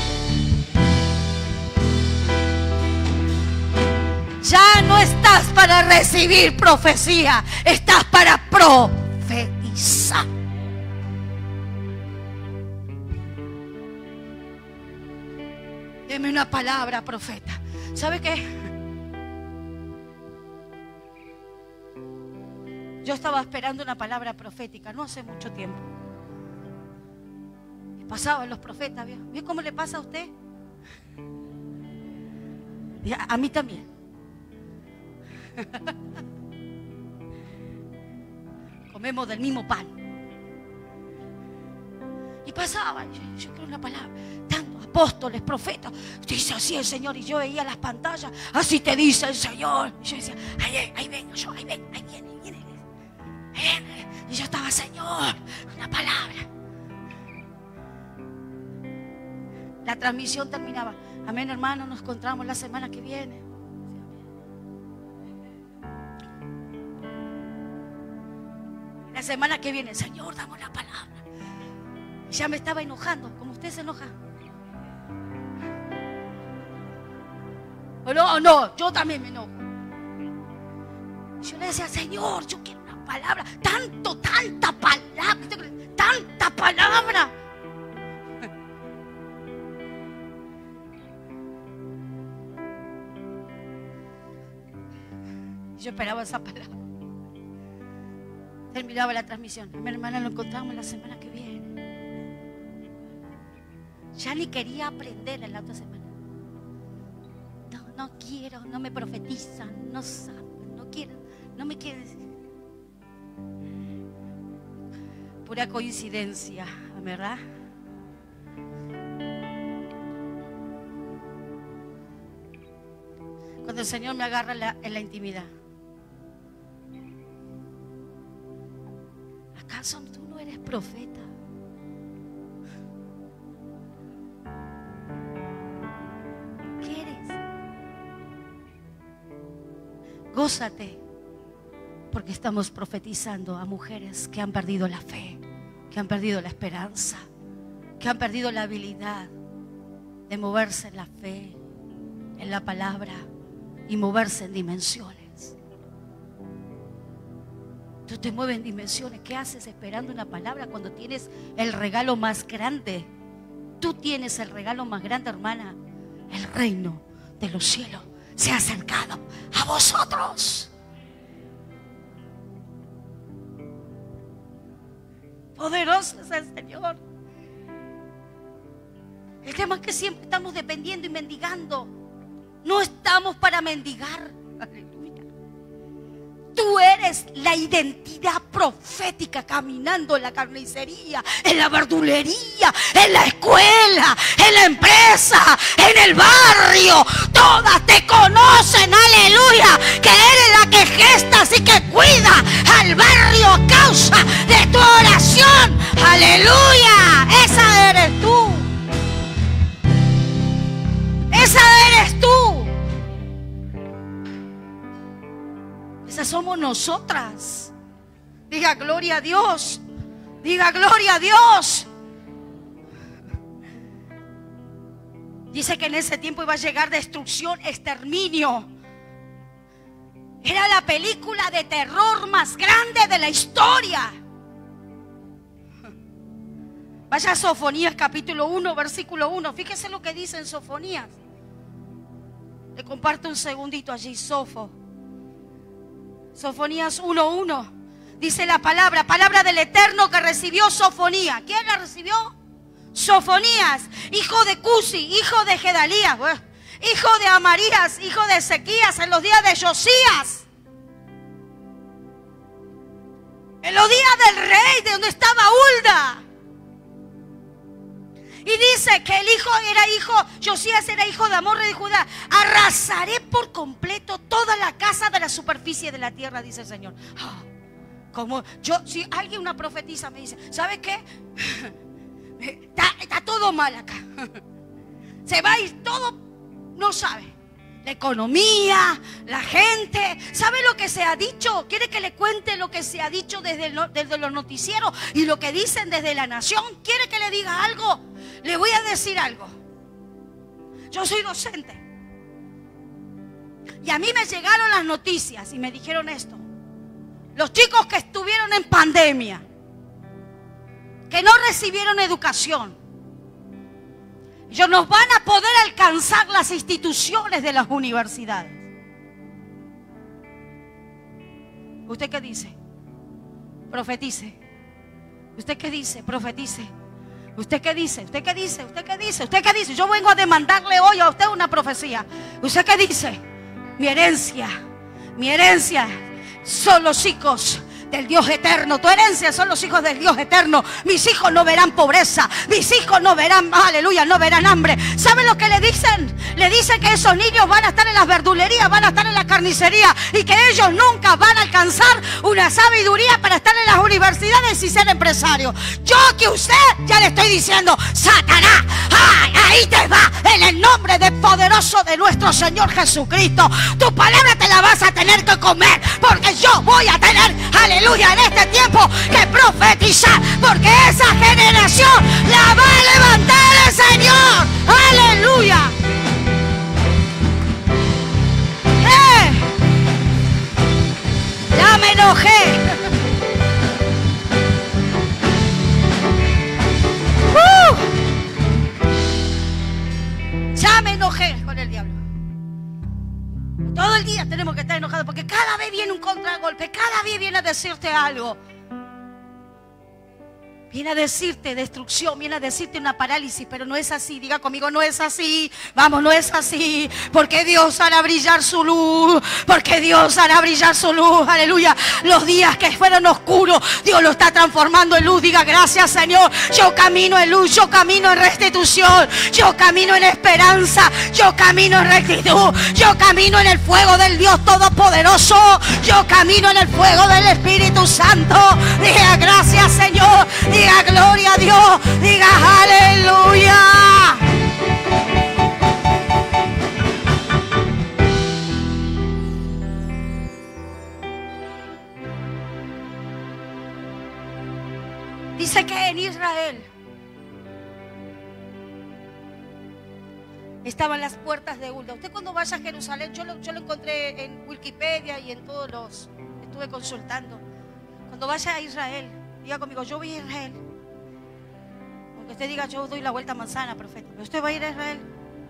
Ya no estás para recibir profecía, estás para profetizar. Deme una palabra, profeta. ¿Sabe qué? Yo estaba esperando una palabra profética no hace mucho tiempo. Y pasaban los profetas, ¿vio cómo le pasa a usted? Y a mí también. Comemos del mismo pan. Y pasaba, yo creo una palabra, tantos apóstoles, profetas, dice así el Señor, y yo veía las pantallas, así te dice el Señor. Y yo decía, ahí vengo yo, ahí viene. Y yo estaba, Señor, una palabra. La transmisión terminaba, amén, hermano, nos encontramos la semana que viene. La semana que viene, Señor, dame una palabra. Y ya me estaba enojando, como usted se enoja. No, yo también me enojo. Y yo le decía, Señor, yo quiero una palabra. Tanta palabra. Y yo esperaba esa palabra. Terminaba la transmisión. Mi hermana, lo encontramos la semana que viene. Ya ni quería aprender en la otra semana. No quiero, no me profetizan, no saben, no quiero, no me quieren decir. Pura coincidencia, ¿verdad? Cuando el Señor me agarra en la intimidad. ¿Acaso tú no eres profeta? ¿Qué eres? Gózate, porque estamos profetizando a mujeres que han perdido la fe, que han perdido la esperanza, que han perdido la habilidad de moverse en la fe, en la palabra y moverse en dimensiones. Tú te mueves en dimensiones. ¿Qué haces esperando una palabra cuando tienes el regalo más grande? Tú tienes el regalo más grande, hermana. El reino de los cielos se ha acercado a vosotros. Poderoso es el Señor. El tema es que siempre estamos dependiendo y mendigando. No estamos para mendigar. Aleluya. Tú eres la identidad profética caminando en la carnicería, en la verdulería, en la escuela, en la empresa, en el barrio. Todas te conocen, aleluya, que eres la que gestas y que cuida al barrio a causa de tu oración. Aleluya, esa eres tú. Esa eres tú. Esas somos nosotras. Diga gloria a Dios. Diga gloria a Dios. Dice que en ese tiempo iba a llegar destrucción, exterminio. Era la película de terror más grande de la historia. Vaya a Sofonías capítulo 1, versículo 1. Fíjese lo que dice en Sofonías. Le comparto un segundito allí, Sofonías 1:1. Dice la palabra del Eterno que recibió Sofonía. ¿Quién la recibió? Sofonías, hijo de Cusi, hijo de Gedalías. Bueno, hijo de Amarías, hijo de Ezequías, en los días de Josías. En los días del rey, de donde estaba Hulda. Y dice que el Josías era hijo de Amón, rey de Judá. Arrasaré por completo toda la casa de la superficie de la tierra, dice el Señor. Como yo, si alguien, una profetisa, me dice, ¿sabe qué? Está todo mal acá. Se va a ir todo, no sabe. La economía, la gente. ¿Sabe lo que se ha dicho? ¿Quiere que le cuente lo que se ha dicho desde los noticieros y lo que dicen desde la nación? ¿Quiere que le diga algo? Le voy a decir algo. Yo soy docente. Y a mí me llegaron las noticias y me dijeron esto. Los chicos que estuvieron en pandemia, que no recibieron educación, ellos no van a poder alcanzar las instituciones de las universidades. ¿Usted qué dice? Profetice. ¿Usted qué dice? Profetice. ¿Usted qué dice? ¿Usted qué dice? ¿Usted qué dice? ¿Usted qué dice? Yo vengo a demandarle hoy a usted una profecía. ¿Usted qué dice? Mi herencia son los hijos del Dios eterno. Tu herencia son los hijos del Dios eterno. Mis hijos no verán pobreza. Mis hijos no verán, aleluya, no verán hambre. ¿Saben lo que le dicen? Le dicen que esos niños van a estar en las verdulerías, van a estar en la carnicería, y que ellos nunca van a alcanzar una sabiduría para estar en las universidades y ser empresarios. Yo que usted ya le estoy diciendo, Satanás, ahí te va, en el nombre del poderoso de nuestro Señor Jesucristo. Tu palabra te la vas a tener que comer, porque yo voy a tener, aleluya, en este tiempo que profetizar, porque esa generación la va a levantar el Señor. Aleluya. Ya me enojé. Ya me enojé con el diablo. Todo el día tenemos que estar enojados, porque cada vez viene un contragolpe, cada vez viene a decirte algo. Viene a decirte destrucción, viene a decirte una parálisis, pero no es así. Diga conmigo, no es así. Vamos, no es así. Porque Dios hará brillar su luz. Porque Dios hará brillar su luz. Aleluya. Los días que fueron oscuros, Dios lo está transformando en luz. Diga, gracias, Señor. Yo camino en luz, yo camino en restitución, yo camino en esperanza, yo camino en rectitud, yo camino en el fuego del Dios Todopoderoso, yo camino en el fuego del Espíritu Santo. Diga, gracias, Señor. Diga gloria a Dios, diga aleluya. Dice que en Israel estaban las puertas de Hulda. Usted cuando vaya a Jerusalén, yo lo encontré en Wikipedia y en todos los, estuve consultando. Cuando vaya a Israel, diga conmigo, yo voy a Israel. Aunque usted diga, yo doy la vuelta a manzana, profeta, pero usted va a ir a Israel.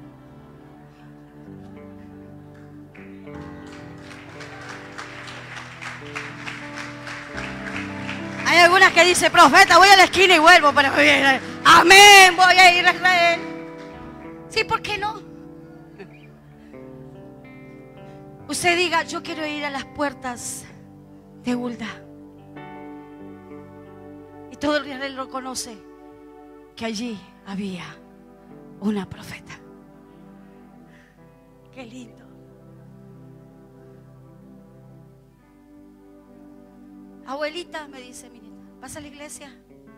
Hay algunas que dicen, profeta, voy a la esquina y vuelvo, pero voy a Israel. Amén, voy a ir a Israel. Sí, ¿por qué no? Usted diga, yo quiero ir a las puertas de Hulda. Y todo el Israel lo conoce, que allí había una profeta. Qué lindo. Abuelita, me dice mi nieta, ¿vas a la iglesia?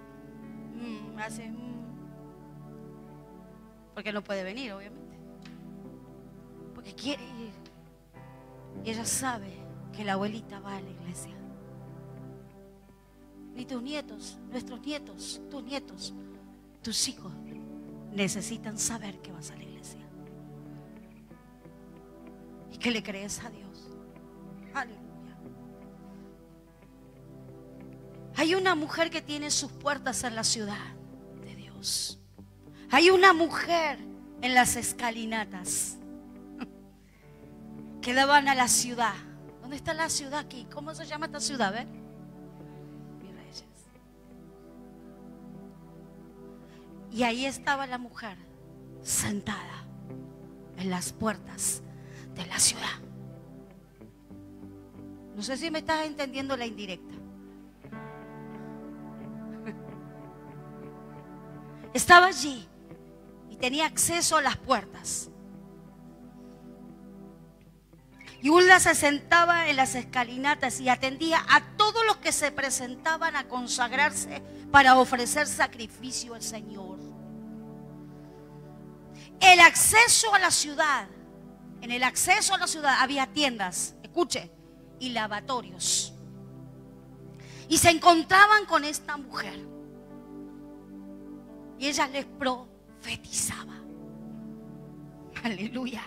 Porque no puede venir, obviamente. Porque quiere ir. Y ella sabe que la abuelita va a la iglesia. Ni tus nietos, nuestros nietos, tus nietos, tus hijos necesitan saber que vas a la iglesia. Y que le crees a Dios. Aleluya. Hay una mujer que tiene sus puertas en la ciudad de Dios. Hay una mujer en las escalinatas que daban a la ciudad. ¿Dónde está la ciudad aquí? ¿Cómo se llama esta ciudad? ¿Ver? Mis Reyes. Y ahí estaba la mujer sentada en las puertas de la ciudad. No sé si me estás entendiendo la indirecta. Estaba allí y tenía acceso a las puertas. Y Hulda se sentaba en las escalinatas y atendía a todos los que se presentaban a consagrarse para ofrecer sacrificio al Señor. El acceso a la ciudad, en el acceso a la ciudad había tiendas, escuche, y lavatorios. Y se encontraban con esta mujer. Y ella les profetizaba. Aleluya.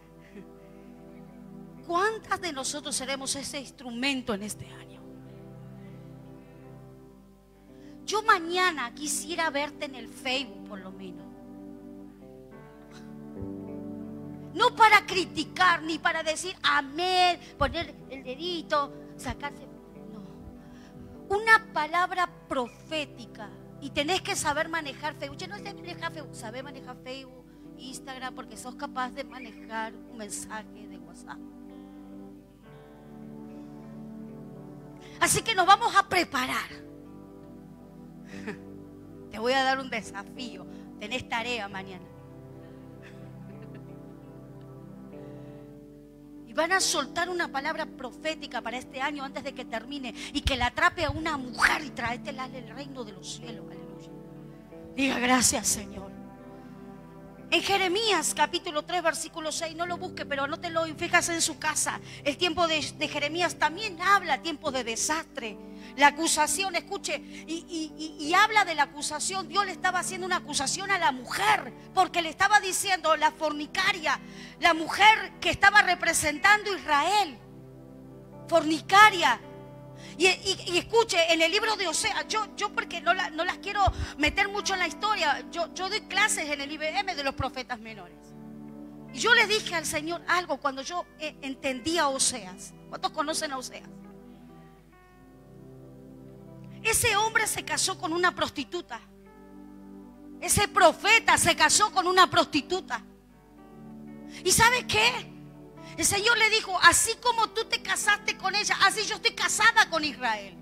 ¿Cuántas de nosotros seremos ese instrumento en este año? Yo mañana quisiera verte en el Facebook por lo menos. No para criticar, ni para decir amén, poner el dedito, sacarse. No. Una palabra profética. Y tenés que saber manejar Facebook. Yo no sé manejar Facebook. Sabés manejar Facebook, Instagram, porque sos capaz de manejar un mensaje de WhatsApp. Así que nos vamos a preparar. Te voy a dar un desafío. Tenés tarea mañana. Y van a soltar una palabra profética para este año antes de que termine. Y que la atrape a una mujer y tráetela al reino de los cielos. Aleluya. Diga gracias, Señor. En Jeremías capítulo 3 versículo 6, no lo busque, pero anótelo y fíjase en su casa. El tiempo de Jeremías también habla tiempo de desastre. La acusación, escuche, y habla de la acusación. Dios le estaba haciendo una acusación a la mujer, porque le estaba diciendo la fornicaria, la mujer que estaba representando a Israel, fornicaria. Y escuche, en el libro de Oseas, yo porque no las quiero meter mucho en la historia, yo doy clases en el IBM de los profetas menores. Y yo le dije al Señor algo cuando yo entendía a Oseas. ¿Cuántos conocen a Oseas? Ese hombre se casó con una prostituta. Ese profeta se casó con una prostituta. ¿Y sabe qué? El Señor le dijo, así como tú te casaste con ella, así yo estoy casada con Israel.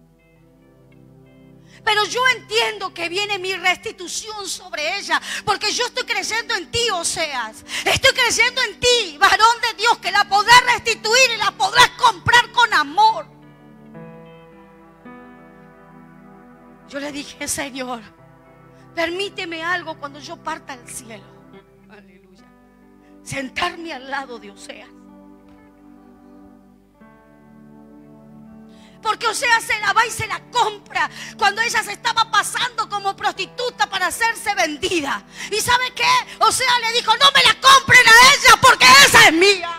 Pero yo entiendo que viene mi restitución sobre ella, porque yo estoy creyendo en ti, Oseas. Estoy creyendo en ti, varón de Dios, que la podrás restituir y la podrás comprar con amor. Yo le dije, Señor, permíteme algo cuando yo parta al cielo. Sentarme al lado de Oseas. Porque Oseas se la va y se la compra cuando ella se estaba pasando como prostituta para hacerse vendida. ¿Y sabe qué? Oseas le dijo, no me la compren a ella porque esa es mía.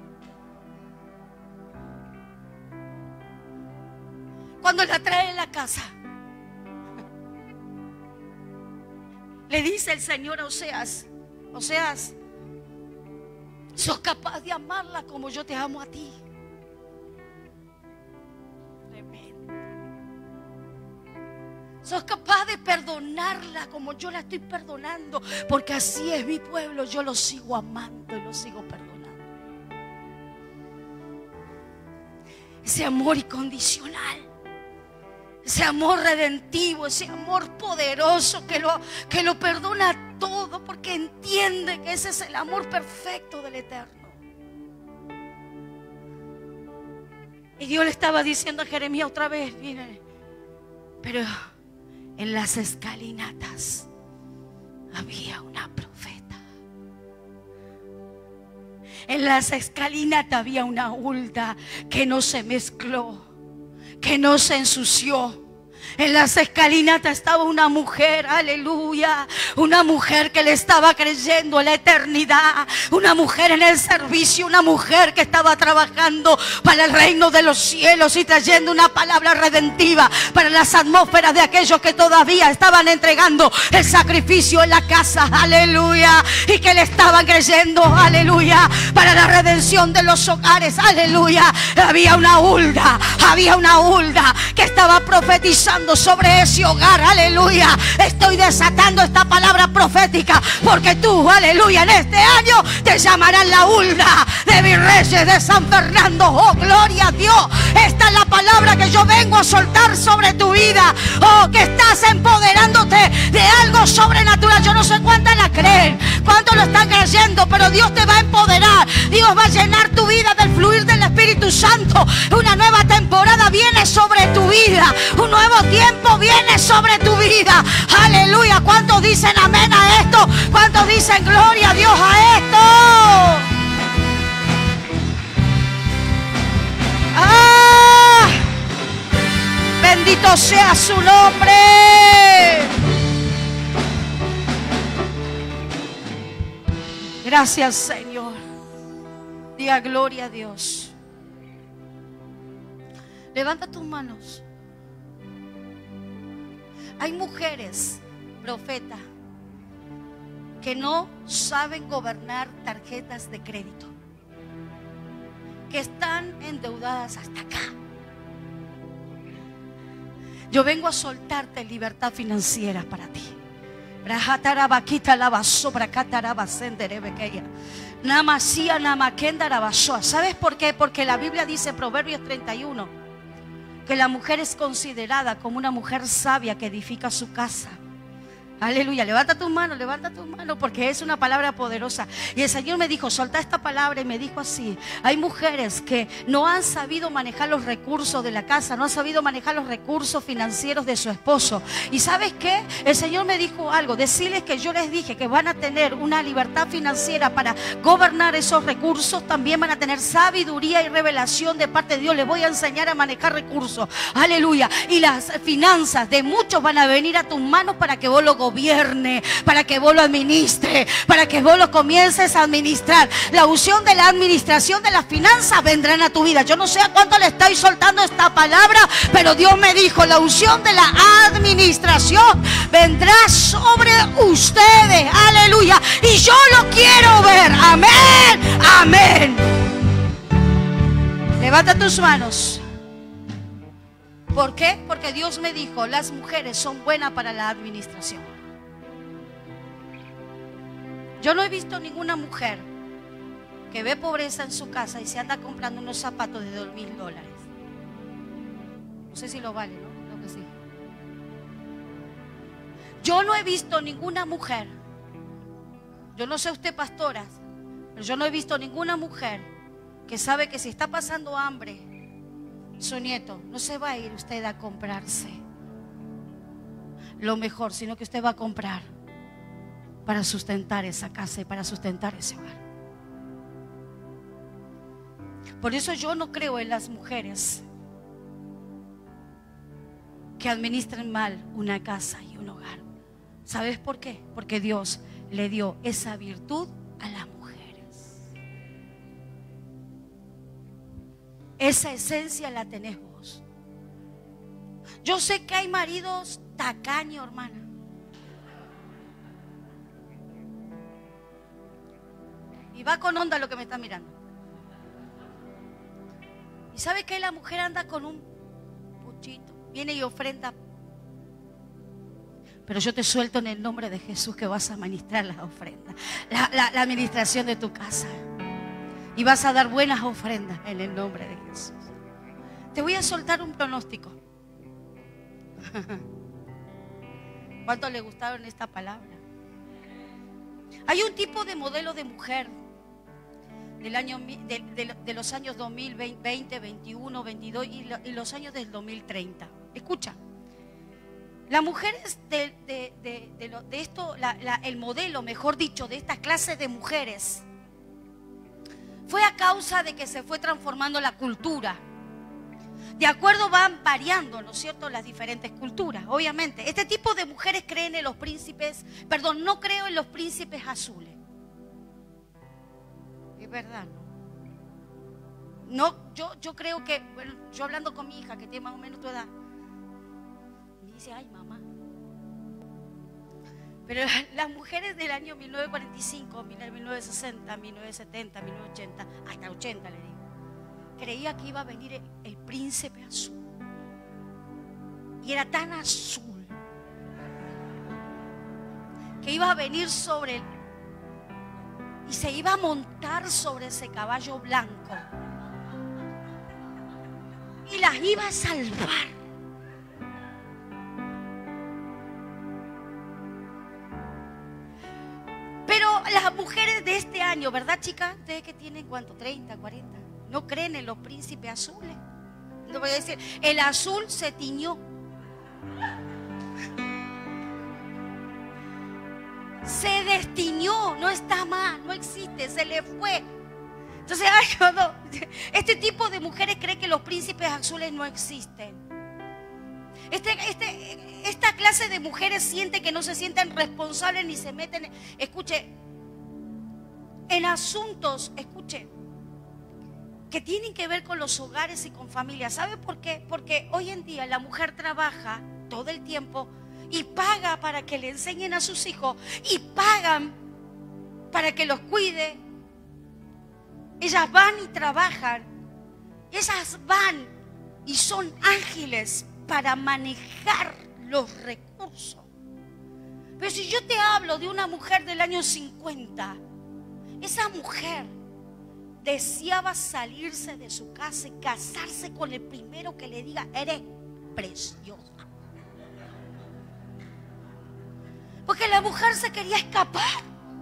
Cuando la trae en la casa, le dice el Señor a Oseas, Oseas, sos capaz de amarla como yo te amo a ti. Tremendo. Sos capaz de perdonarla como yo la estoy perdonando, porque así es mi pueblo. Yo lo sigo amando y lo sigo perdonando. Ese amor incondicional, ese amor redentivo, ese amor poderoso que lo perdona todo, porque entiende que ese es el amor perfecto del Eterno. Y Dios le estaba diciendo a Jeremías otra vez, mire, pero en las escalinatas había una profeta. En las escalinatas había una Hulda que no se mezcló, que no se ensució. En las escalinatas estaba una mujer, aleluya, una mujer que le estaba creyendo en la eternidad, una mujer en el servicio, una mujer que estaba trabajando para el reino de los cielos y trayendo una palabra redentiva para las atmósferas de aquellos que todavía estaban entregando el sacrificio en la casa, aleluya, y que le estaban creyendo, aleluya, para la redención de los hogares, aleluya. Había una Hulda que estaba profetizando desatando sobre ese hogar, aleluya. Estoy desatando esta palabra profética, porque tú, aleluya, en este año te llamarán la Hulda de Virreyes de San Fernando. Oh, gloria a Dios. Esta es la palabra que yo vengo a soltar sobre tu vida. Oh, que estás empoderándote de algo sobrenatural. Yo no sé cuántas la creen, cuántos lo están creyendo, pero Dios te va a empoderar. Dios va a llenar tu vida del fluir del Espíritu Santo. Una nueva temporada viene sobre tu vida. Un nuevo tiempo viene sobre tu vida. Aleluya. ¿Cuántos dicen amén a esto? ¿Cuántos dicen gloria a Dios a esto? ¡Ah! Bendito sea su nombre. Gracias, Señor. Diga gloria a Dios. Levanta tus manos. Hay mujeres, profetas, que no saben gobernar tarjetas de crédito, que están endeudadas hasta acá. Yo vengo a soltarte libertad financiera para ti. ¿Sabes por qué? Porque la Biblia dice, Proverbios 31, que la mujer es considerada como una mujer sabia que edifica su casa. Aleluya, levanta tus manos, porque es una palabra poderosa. Y el Señor me dijo, solta esta palabra, y me dijo así: hay mujeres que no han sabido manejar los recursos de la casa, no han sabido manejar los recursos financieros de su esposo. Y ¿sabes qué? El Señor me dijo algo, decirles que yo les dije que van a tener una libertad financiera para gobernar esos recursos. También van a tener sabiduría y revelación de parte de Dios. Les voy a enseñar a manejar recursos. Aleluya. Y las finanzas de muchos van a venir a tus manos para que vos lo gobierne, para que vos lo administre, para que vos lo comiences a administrar. La unción de la administración de las finanzas vendrán a tu vida. Yo no sé a cuánto le estoy soltando esta palabra, pero Dios me dijo, la unción de la administración vendrá sobre ustedes. Aleluya. Y yo lo quiero ver. Amén. Amén. Levanta tus manos. ¿Por qué? Porque Dios me dijo, las mujeres son buenas para la administración. Yo no he visto ninguna mujer que ve pobreza en su casa y se anda comprando unos zapatos de $2,000. No sé si lo vale, ¿no? Creo que sí. Yo no he visto ninguna mujer, yo no sé usted, pastoras, pero yo no he visto ninguna mujer que sabe que si está pasando hambre su nieto, no se va a ir usted a comprarse lo mejor, sino que usted va a comprar para sustentar esa casa y para sustentar ese hogar. Por eso yo no creo en las mujeres que administren mal una casa y un hogar. ¿Sabes por qué? Porque Dios le dio esa virtud a las mujeres. Esa esencia la tenés vos. Yo sé que hay maridos tacaños, hermana. Y va con onda lo que me está mirando. Y sabe que la mujer anda con un puchito, viene y ofrenda. Pero yo te suelto en el nombre de Jesús que vas a administrar las ofrendas, la administración de tu casa. Y vas a dar buenas ofrendas en el nombre de Jesús. Te voy a soltar un pronóstico. ¿Cuánto le gustaron esta palabra? Hay un tipo de modelo de mujer del año, de los años 2020, 21, 22 y los años del 2030. Escucha, las mujeres de esto, el modelo, mejor dicho, de esta clase de mujeres fue a causa de que se fue transformando la cultura. De acuerdo van variando, ¿no es cierto?, las diferentes culturas. Obviamente, este tipo de mujeres creen en los príncipes, no creo en los príncipes azules. Es verdad, ¿no? Yo creo que, bueno, yo hablando con mi hija que tiene más o menos tu edad, me dice, ay mamá. Pero las mujeres del año 1945, 1960, 1970, 1980, hasta 80 le digo, creía que iba a venir el príncipe azul. y era tan azul que iba a venir sobre él y se iba a montar sobre ese caballo blanco y las iba a salvar. Pero las mujeres de este año, ¿verdad, chicas? Ustedes que tienen, ¿cuánto? 30, 40. No creen en los príncipes azules. No voy a decir, el azul se tiñó. Se destiñó, no está más, no existe, se le fue. Entonces, este tipo de mujeres cree que los príncipes azules no existen. Esta clase de mujeres siente que no se sienten responsables ni se meten, escuche, en asuntos, escuche, que tienen que ver con los hogares y con familias. ¿Sabe por qué? Porque hoy en día la mujer trabaja todo el tiempo y paga para que le enseñen a sus hijos y pagan para que los cuide. Ellas van y trabajan, ellas van y son ágiles para manejar los recursos. Pero si yo te hablo de una mujer del año 50, esa mujer deseaba salirse de su casa y casarse con el primero que le diga, eres preciosa. Porque la mujer se quería escapar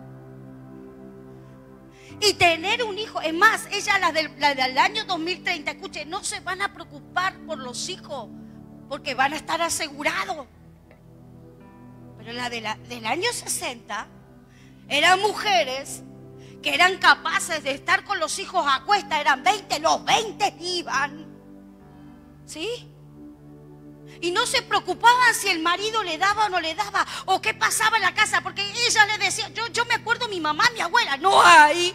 y tener un hijo. Es más, ella, la del año 2030, escuche, no se van a preocupar por los hijos porque van a estar asegurados. Pero la del año 60 eran mujeres que eran capaces de estar con los hijos a cuesta. Eran 20, los 20 iban, ¿sí? Y no se preocupaban si el marido le daba o no le daba, o qué pasaba en la casa, porque ella le decía, yo me acuerdo mi mamá, mi abuela, no hay.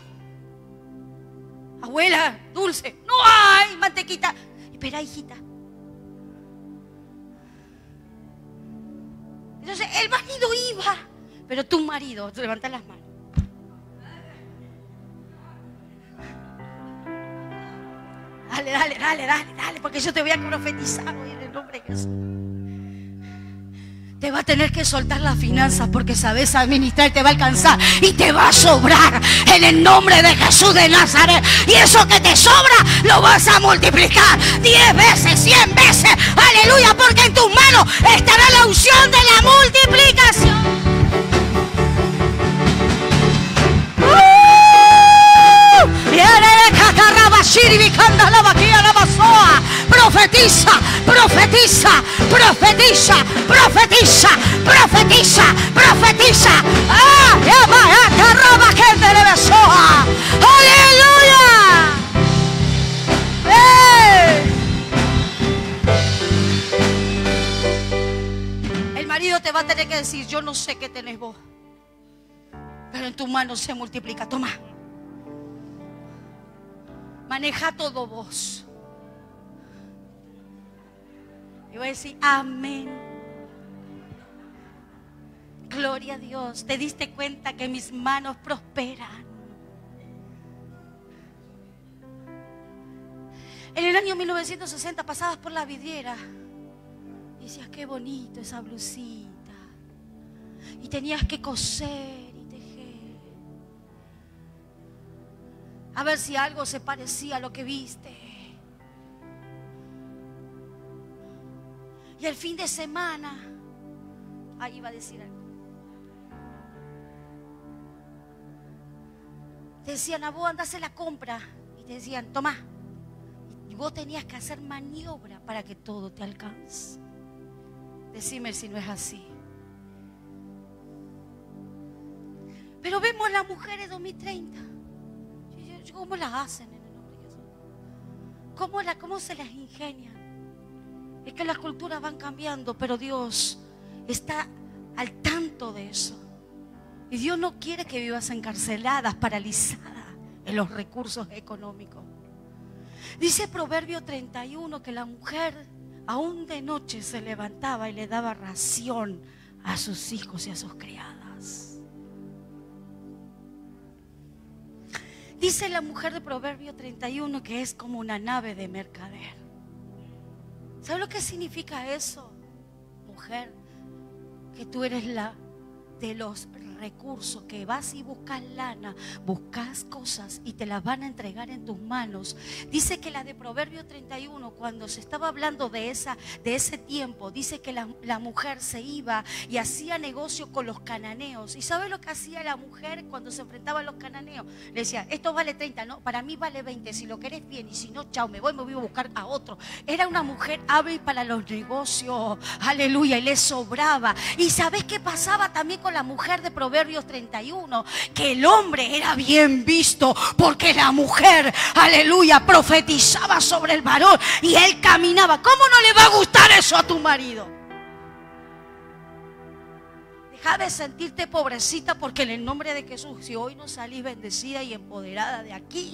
Abuela, dulce, no hay mantequita. Espera, hijita. Entonces el marido iba, pero tu marido, levanta las manos. Dale, porque yo te voy a profetizar hoy en el nombre de Jesús. Te va a tener que soltar las finanzas porque sabes administrar y te va a alcanzar y te va a sobrar en el nombre de Jesús de Nazaret. Y eso que te sobra lo vas a multiplicar 10 veces, 100 veces. Aleluya, porque en tus manos estará la unción de la multiplicación. Profetiza, profetiza, profetiza, profetiza, profetiza, profetiza. ¡Aleluya! El marido te va a tener que decir, yo no sé qué tenés vos, pero en tus manos se multiplica. Toma. Maneja todo vos. Y voy a decir, amén. Gloria a Dios. ¿Te diste cuenta que mis manos prosperan? En el año 1960 pasabas por la vidriera y decías, qué bonito esa blusita. Y tenías que coser y tejer. A ver si algo se parecía a lo que viste. Y el fin de semana, ahí iba a decir algo. Te decían, a vos andás a la compra. Y te decían, tomá. Y vos tenías que hacer maniobra para que todo te alcance. Decime si no es así. Pero vemos las mujeres 2030. ¿Cómo las hacen en el nombre de Jesús? ¿Cómo se las ingenian? Es que las culturas van cambiando, pero Dios está al tanto de eso. Y Dios no quiere que vivas encarceladas, paralizadas en los recursos económicos. Dice Proverbio 31 que la mujer aún de noche se levantaba y le daba ración a sus hijos y a sus criadas. Dice la mujer de Proverbio 31 que es como una nave de mercader. ¿Sabe lo que significa eso? mujer, que tú eres la de los recursos, que vas y buscas lana, buscas cosas y te las van a entregar en tus manos. Dice que la de Proverbios 31, cuando se estaba hablando de ese tiempo, dice que la mujer se iba y hacía negocio con los cananeos. ¿Y sabes lo que hacía la mujer cuando se enfrentaba a los cananeos? Le decía, esto vale 30, no, para mí vale 20, si lo querés bien, y si no, chao, me voy a buscar a otro. Era una mujer hábil para los negocios, aleluya, y le sobraba. ¿Y sabes qué pasaba también con la mujer de Proverbios 31? Que el hombre era bien visto porque la mujer, aleluya, profetizaba sobre el varón y él caminaba. ¿Cómo no le va a gustar eso a tu marido? Deja de sentirte pobrecita, porque en el nombre de Jesús, si hoy no salís bendecida y empoderada de aquí,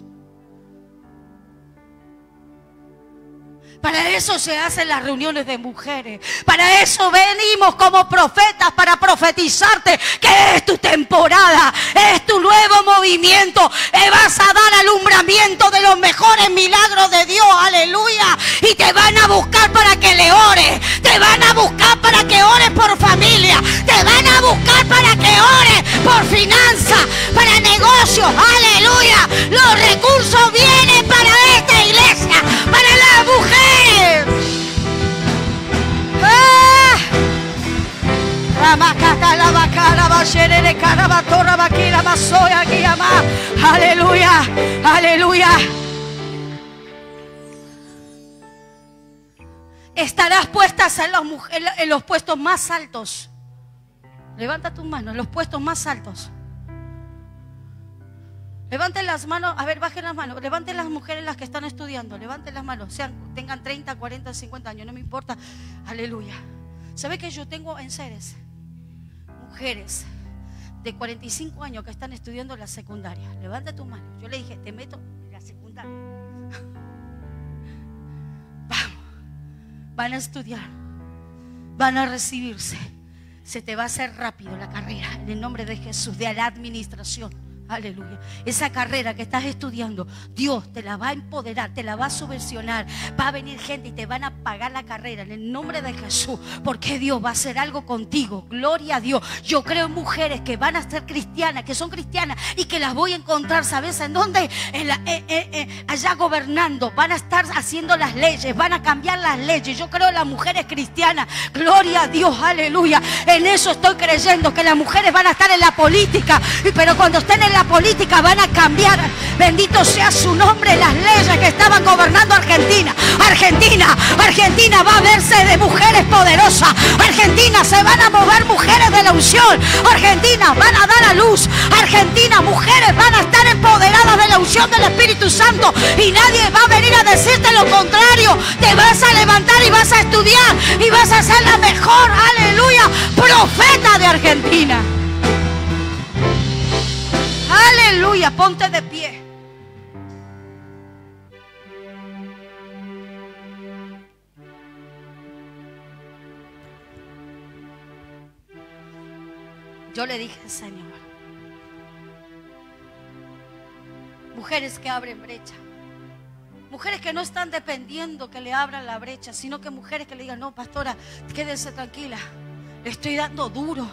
para eso se hacen las reuniones de mujeres. Para eso venimos como profetas, para profetizarte que es tu temporada, es tu nuevo movimiento. Vas a dar alumbramiento de los mejores milagros de Dios, aleluya. Y te van a buscar para que le ores, te van a buscar para que ores por familia, te van a buscar para que ores por finanzas, para negocios, aleluya. Los recursos vienen para esta iglesia, para las mujeres. Aleluya, aleluya. Estarás puestas en los puestos más altos. Levanta tus manos, en los puestos más altos. Levanten las manos, a ver, bajen las manos. Levanten las mujeres, las que están estudiando. Levanten las manos, tengan 30, 40, 50 años, no me importa. Aleluya. ¿Sabe que yo tengo en Ceres mujeres de 45 años que están estudiando la secundaria? Levanta tus manos. Yo le dije, te meto en la secundaria. Vamos, van a estudiar, van a recibirse. Se te va a hacer rápido la carrera en el nombre de Jesús, de la administración. Aleluya. Esa carrera que estás estudiando, Dios te la va a empoderar, te la va a subvencionar. Va a venir gente y te van a pagar la carrera en el nombre de Jesús, porque Dios va a hacer algo contigo. Gloria a Dios. Yo creo en mujeres que van a ser cristianas, que son cristianas y que las voy a encontrar, ¿sabes en dónde? Allá gobernando. Van a estar haciendo las leyes, van a cambiar las leyes. Yo creo en las mujeres cristianas. Gloria a Dios, aleluya. En eso estoy creyendo, que las mujeres van a estar en la política, pero cuando estén en la política van a cambiar, bendito sea su nombre, las leyes que estaban gobernando Argentina. Argentina va a verse de mujeres poderosas. Argentina se van a mover mujeres de la unción. Argentina van a dar a luz. Argentina, mujeres van a estar empoderadas de la unción del Espíritu Santo, y nadie va a venir a decirte lo contrario. Te vas a levantar y vas a estudiar y vas a ser la mejor, aleluya, profeta de Argentina. Aleluya, ponte de pie. Yo le dije, Señor, mujeres que abren brecha, mujeres que no están dependiendo que le abran la brecha, sino que mujeres que le digan, no, pastora, quédese tranquila, le estoy dando duro.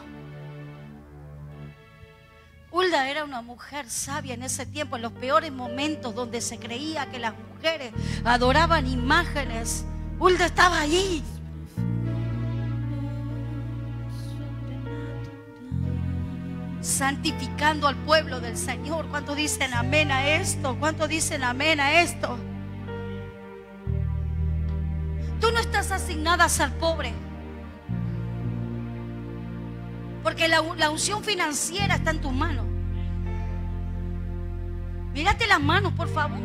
Hulda era una mujer sabia en ese tiempo, en los peores momentos donde se creía que las mujeres adoraban imágenes. Hulda estaba allí. Santificando al pueblo del Señor. ¿Cuántos dicen amén a esto? ¿Cuántos dicen amén a esto? Tú no estás asignada a ser pobre, porque la unción financiera está en tus manos. Mírate las manos, por favor.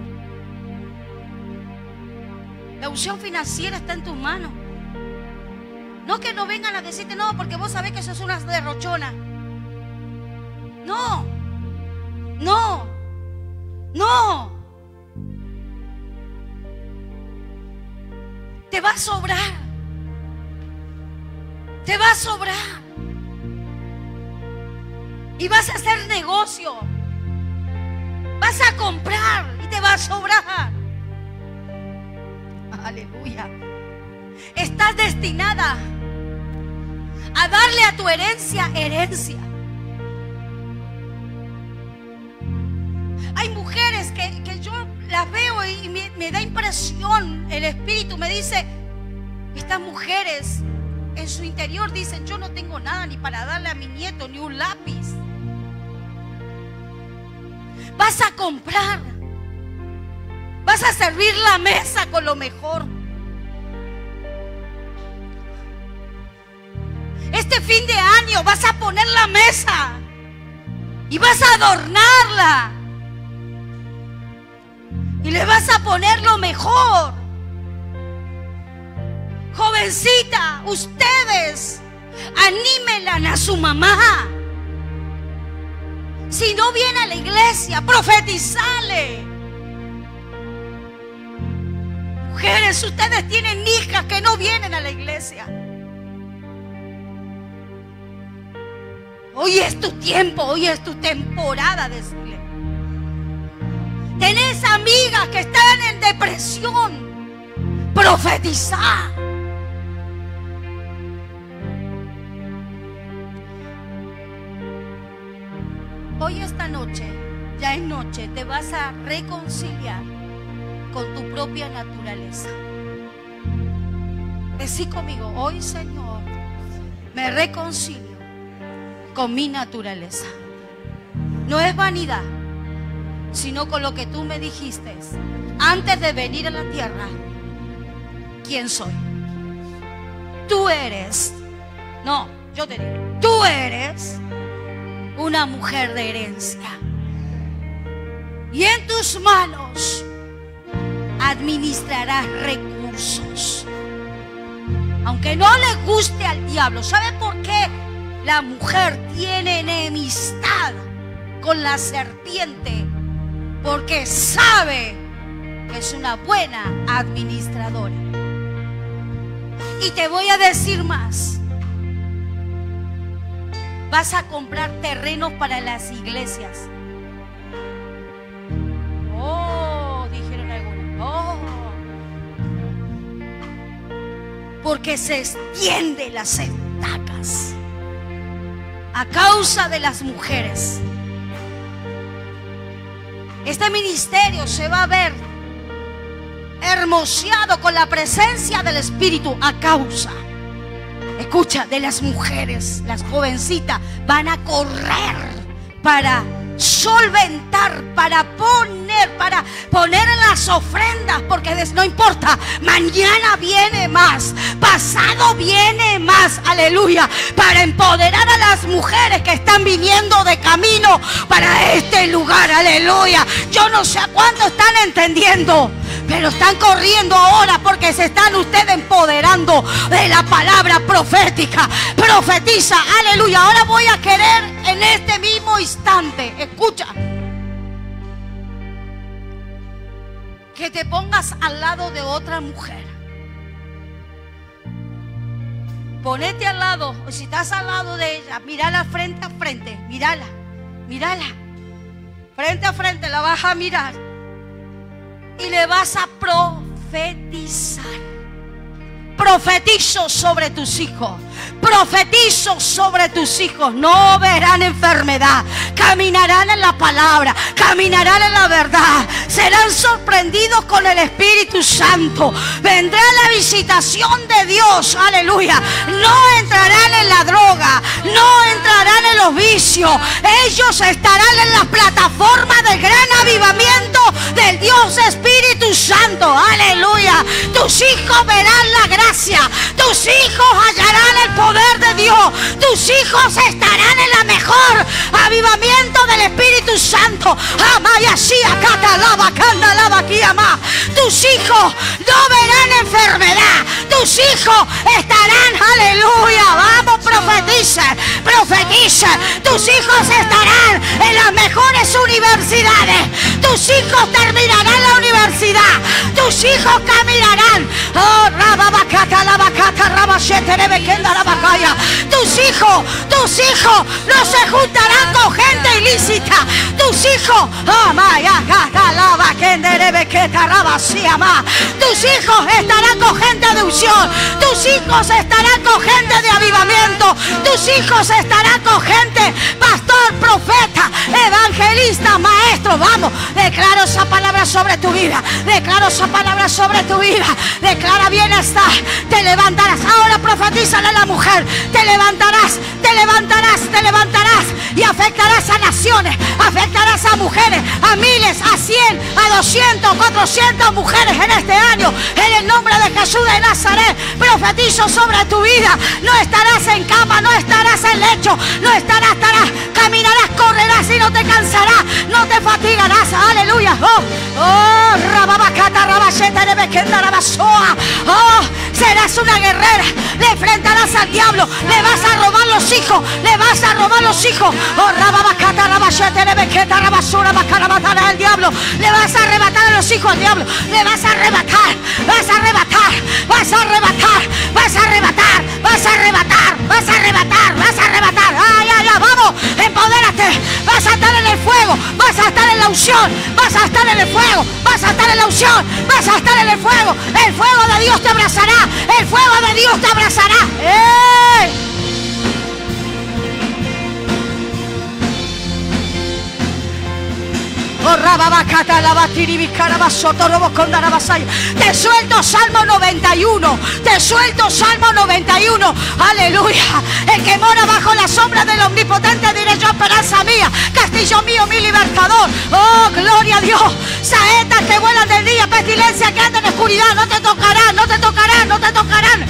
La unción financiera está en tus manos. No que no vengan a decirte, no, porque vos sabés que sos una derrochona. No, no, no. Te va a sobrar. Te va a sobrar. Y vas a hacer negocio. Vas a comprar y te va a sobrar. Aleluya. Estás destinada a darle a tu herencia herencia. Hay mujeres que yo las veo y me da impresión. El Espíritu me dice, estas mujeres en su interior dicen, yo no tengo nada ni para darle a mi nieto, ni un lápiz. Vas a comprar, vas a servir la mesa con lo mejor. Este fin de año vas a poner la mesa y vas a adornarla y le vas a poner lo mejor. Jovencita, ustedes anímenla a su mamá. Si no viene a la iglesia, profetizale. Mujeres, ustedes tienen hijas que no vienen a la iglesia. Hoy es tu tiempo, hoy es tu temporada, decirle. Tenés amigas que están en depresión. Profetizá. Hoy esta noche, ya es noche, te vas a reconciliar con tu propia naturaleza. Decí conmigo, hoy Señor, me reconcilio con mi naturaleza. No es vanidad, sino con lo que tú me dijiste antes de venir a la tierra. ¿Quién soy? Tú eres, no, yo te digo, tú eres una mujer de herencia. Y en tus manos administrarás recursos. Aunque no le guste al diablo. ¿Sabe por qué la mujer tiene enemistad con la serpiente? Porque sabe que es una buena administradora. Y te voy a decir más. Vas a comprar terrenos para las iglesias. Oh, dijeron algunos. Oh. Porque se extiende las estacas a causa de las mujeres. Este ministerio se va a ver hermoseado con la presencia del Espíritu a causa, escucha, de las mujeres. Las jovencitas van a correr para solventar, para poner en las ofrendas, porque no importa, mañana viene más, pasado viene más, aleluya, para empoderar a las mujeres que están viniendo de camino para este lugar, aleluya. Yo no sé a cuánto están entendiendo, pero están corriendo ahora porque se están ustedes empoderando de la palabra profética. Profetiza, aleluya. Ahora voy a querer en este mismo instante, escucha, que te pongas al lado de otra mujer. Ponete al lado, o si estás al lado de ella, mírala frente a frente, mírala, frente a frente, la vas a mirar y le vas a profetizar. Profetizo sobre tus hijos. Profetizo sobre tus hijos. No verán enfermedad. Caminarán en la palabra. Caminarán en la verdad. Serán sorprendidos con el Espíritu Santo. Vendrá la visitación de Dios. Aleluya. No entrarán en la droga. No entrarán en los vicios. Ellos estarán en la plataforma del gran avivamiento del Dios Espíritu Santo. Aleluya. Tus hijos verán la gracia. Tus hijos hallarán el poder de Dios. Tus hijos estarán en la mejor avivamiento del Espíritu Santo. Tus hijos no verán enfermedad. Tus hijos estarán, aleluya. Vamos, profetiza. profetiza, profetiza. Tus hijos estarán en las mejores universidades. Tus hijos terminarán la universidad. Tus hijos caminarán. Oh, rababacata, labacata, rabachete, rebekenda, rabacaya. Tus hijos no se juntarán con gente ilícita. Tus hijos, oh, maya, gata, labakende, rebeketa, rabasiama. Tus hijos estarán con gente de unción. Tus hijos estarán con gente de avivamiento. Tus hijos estarán con gente, pastor, profeta, evangelista, maestro. Vamos, declaro esa palabra sobre tu vida. Declaro esa palabra sobre tu vida. Declara bienestar. Te levantarás. Ahora profetízale a la mujer. Te levantarás, te levantarás, te levantarás. Y afectarás a naciones. Afectarás a mujeres, a miles, a 100, a 200, 400 mujeres en este año. En el nombre de Jesús de Nazaret, profetizo sobre tu vida. No estarás en cama, no estarás en lecho, no estarás, caminarás, correrás y no te cansarás, no te fatigarás. Aleluya. Oh, rababacata, rabacheta, rebekenda, rabasoa. Oh, serás una guerrera. Le enfrentarás al diablo. Le vas a robar los hijos. Le vas a robar los hijos. Oh, rababacata, rabacheta, rebekenda, rabasura, matar al diablo. Le vas a arrebatar a los hijos al diablo. Le vas a arrebatar. Vas a arrebatar. Vas a arrebatar. Vas a arrebatar. Vas a arrebatar. Vas a arrebatar. Vas a arrebatar. Ay, ay, ay, vamos. Empodérate. Vas a estar en el fuego. Vas a estar en la unción. Vas a estar en el fuego. Vas a estar en la unción. Vas a estar en el fuego. El fuego de Dios te abrazará. El fuego de Dios te abrazará. ¡Ey! Te suelto Salmo 91. Te suelto Salmo 91. Aleluya. El que mora bajo la sombra del Omnipotente diré yo, esperanza mía, castillo mío, mi libertador. Oh, gloria a Dios. Saetas que vuelan del día, pestilencia que anda en oscuridad. No te tocarán, no te tocarán, no te tocarán.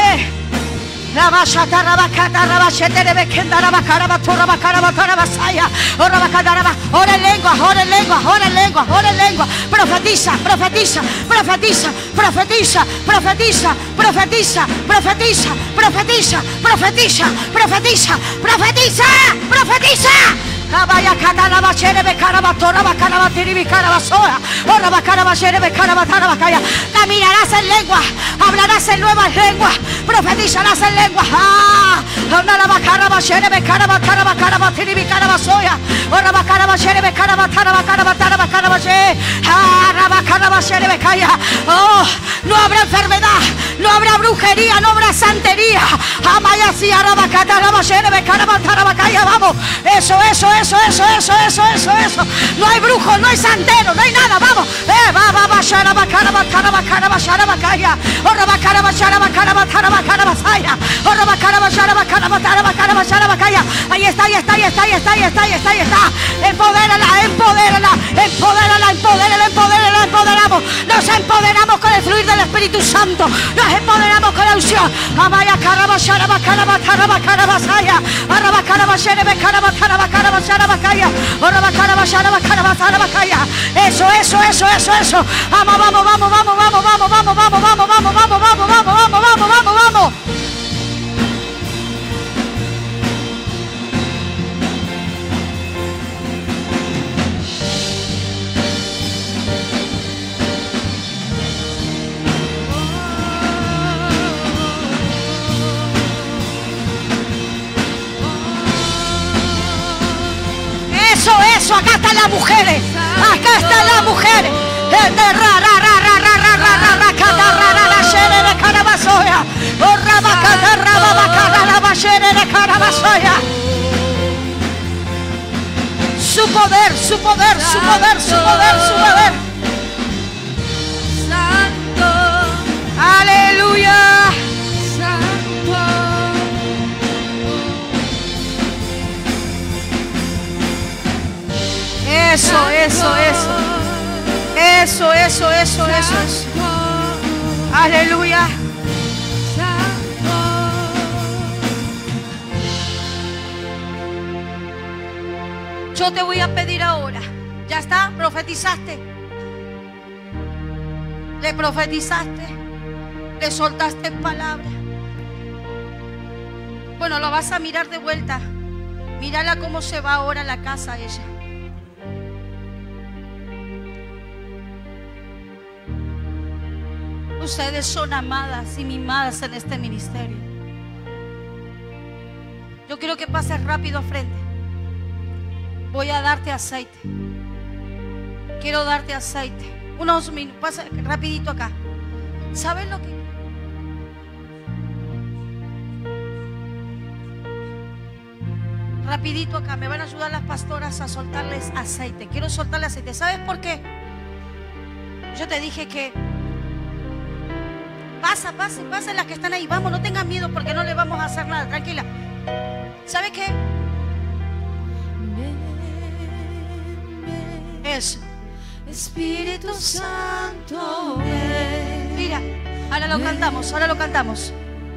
Ora en lengua, ora en lengua, ora en lengua, ora en lengua. Profetiza, profetiza, profetiza, profetiza, profetiza, profetiza, profetiza, profetiza, profetiza, profetiza, profetiza, profetiza. Caminarás en lengua, hablarás en nuevas lenguas, profetizarás en lengua. Oh, no habrá enfermedad, no habrá brujería, no habrá santería. Vamos, eso. No hay brujo, no hay santero, no hay nada. Vamos. Ahí está. Empoderamos. Nos empoderamos con el fluir del Espíritu Santo. Nos empoderamos con la unción. Eso. Vamos. Eso, acá están las mujeres. Su poder. Santo. Aleluya. Santo. Eso. Aleluya. Yo te voy a pedir ahora. ¿Ya está? ¿Profetizaste? ¿Le profetizaste? ¿Le soltaste palabra? Bueno, lo vas a mirar de vuelta. Mírala cómo se va ahora a la casa ella. Ustedes son amadas y mimadas en este ministerio. Yo quiero que pases rápido al frente. Voy a darte aceite. Quiero darte aceite. Unos minutos, pasa rapidito acá. ¿Saben lo que? Rapidito acá, me van a ayudar las pastoras a soltarles aceite. Quiero soltarles aceite. ¿Sabes por qué? Yo te dije que pasen las que están ahí. Vamos, no tengan miedo porque no le vamos a hacer nada. Tranquila. ¿Sabe qué? Eso. Espíritu Santo, ven. Mira, ahora lo cantamos.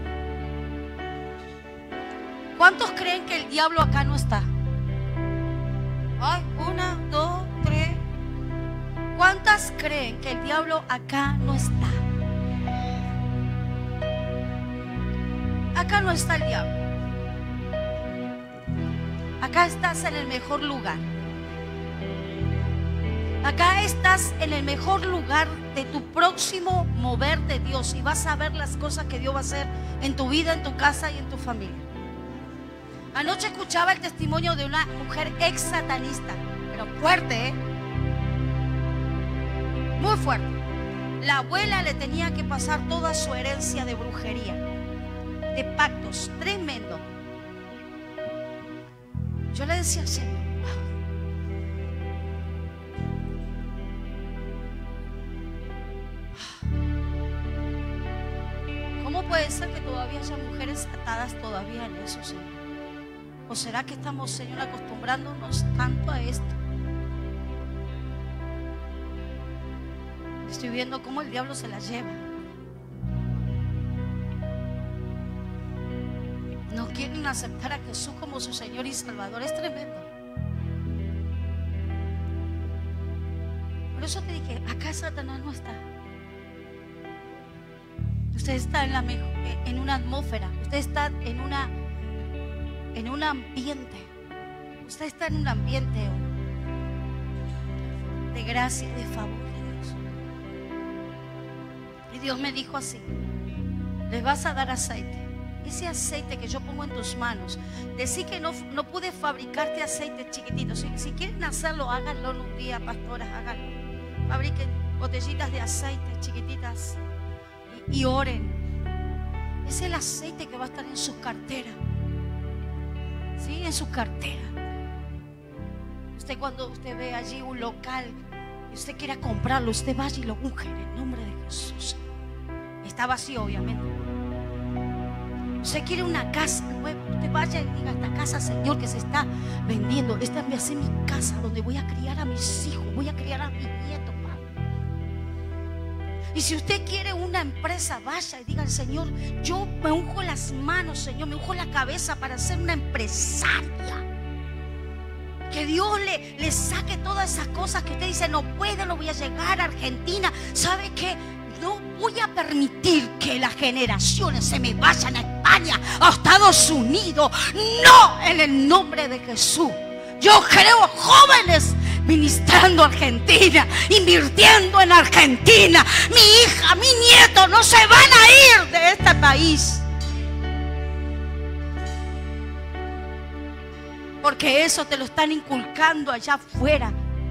¿Cuántos creen que el diablo acá no está? Ay, 1, 2, 3. ¿Cuántas creen que el diablo acá no está? Acá no está el diablo. Acá estás en el mejor lugar. Acá estás en el mejor lugar de tu próximo mover de Dios. Y vas a ver las cosas que Dios va a hacer en tu vida, en tu casa y en tu familia. Anoche escuchaba el testimonio de una mujer ex satanista, pero fuerte, muy fuerte. La abuela le tenía que pasar toda su herencia de brujería, de pactos, tremendo. Yo le decía al Señor, ¿cómo puede ser que todavía haya mujeres atadas todavía en eso, Señor? ¿O será que estamos, Señor, acostumbrándonos tanto a esto? Estoy viendo cómo el diablo se la lleva. No quieren aceptar a Jesús como su Señor y Salvador. Es tremendo. Por eso te dije, acá Satanás no está. Usted está en una atmósfera. Usted está en un ambiente. Usted está en un ambiente de gracia y de favor de Dios. Y Dios me dijo así: les vas a dar aceite. Ese aceite que yo pongo en tus manos. Decí que no pude fabricarte aceite chiquitito. Si quieren hacerlo, háganlo en un día, pastoras, háganlo. Fabriquen botellitas de aceite chiquititas y oren. Es el aceite que va a estar en sus carteras. ¿Sí? En su cartera. Usted, cuando usted ve allí un local y usted quiera comprarlo, usted vaya y lo unge en el nombre de Jesús. Está vacío, obviamente. Usted quiere una casa nueva, usted vaya y diga: esta casa, Señor, que se está vendiendo, esta va a ser mi casa donde voy a criar a mis hijos, voy a criar a mis nietos, Padre. Y si usted quiere una empresa, vaya y diga al Señor: yo me unjo las manos, Señor, me unjo la cabeza para ser una empresaria. Que Dios le saque todas esas cosas que usted dice: no puedo, no voy a llegar a Argentina. ¿Sabe qué? No voy a permitir que las generaciones se me vayan a España, a Estados Unidos. No, en el nombre de Jesús. Yo creo jóvenes ministrando a Argentina, invirtiendo en Argentina. Mi hija, mi nieto no se van a ir de este país. Porque eso te lo están inculcando allá afuera.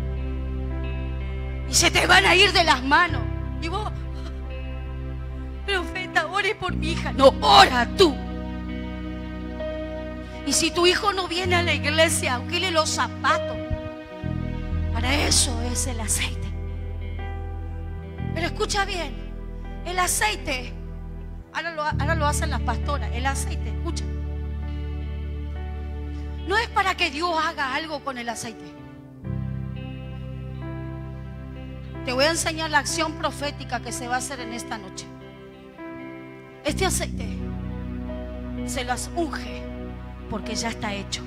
Y se te van a ir de las manos. Y vos: profeta, ore por mi hija. No, ora tú. Y si tu hijo no viene a la iglesia, alquile los zapatos. Para eso es el aceite. Pero escucha bien, el aceite, ahora lo hacen las pastoras. El aceite, escucha, no es para que Dios haga algo con el aceite. Te voy a enseñar la acción profética que se va a hacer en esta noche. Este aceite se las unge porque ya está hecho.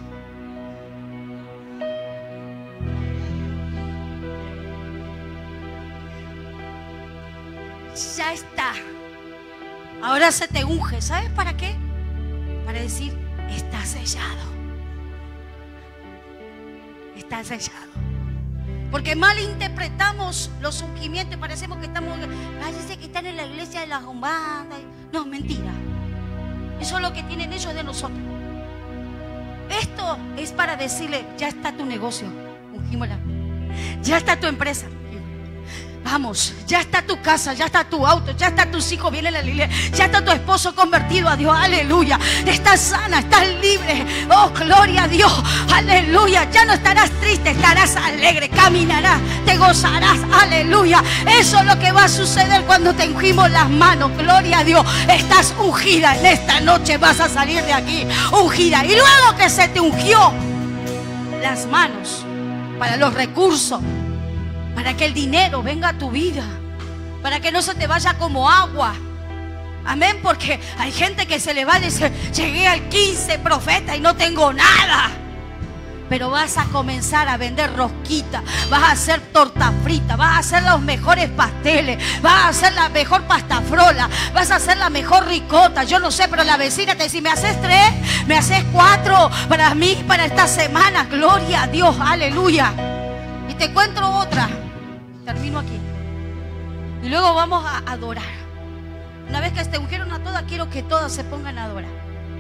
Ya está. Ahora se te unge. ¿Sabes para qué? Para decir: está sellado. Está sellado. Porque malinterpretamos los ungimientos y parecemos que estamos, parece que están en la iglesia de las umbandas. No, mentira. Eso es lo que tienen ellos de nosotros. Esto es para decirle, ya está tu negocio, ungímosla. Ya está tu empresa. Vamos, ya está tu casa, ya está tu auto, ya está tus hijos, vienen a la iglesia, ya está tu esposo convertido a Dios, aleluya. Estás sana, estás libre, oh gloria a Dios, aleluya. Ya no estarás triste, estarás alegre, caminarás, te gozarás, aleluya. Eso es lo que va a suceder cuando te ungimos las manos, gloria a Dios. Estás ungida, en esta noche vas a salir de aquí ungida. Y luego que se te ungió las manos para los recursos, para que el dinero venga a tu vida, para que no se te vaya como agua. Amén, porque hay gente que se le va y dice, llegué al 15 profeta y no tengo nada. Pero vas a comenzar a vender rosquita, vas a hacer torta frita, vas a hacer los mejores pasteles, vas a hacer la mejor pasta frola, vas a hacer la mejor ricota. Yo no sé, pero la vecina te dice, ¿me haces 3? ¿Me haces 4? Para mí, para esta semana, gloria a Dios, aleluya. Y te encuentro otra. Termino aquí. Y luego vamos a adorar. Una vez que te ungieron a todas, quiero que todas se pongan a adorar.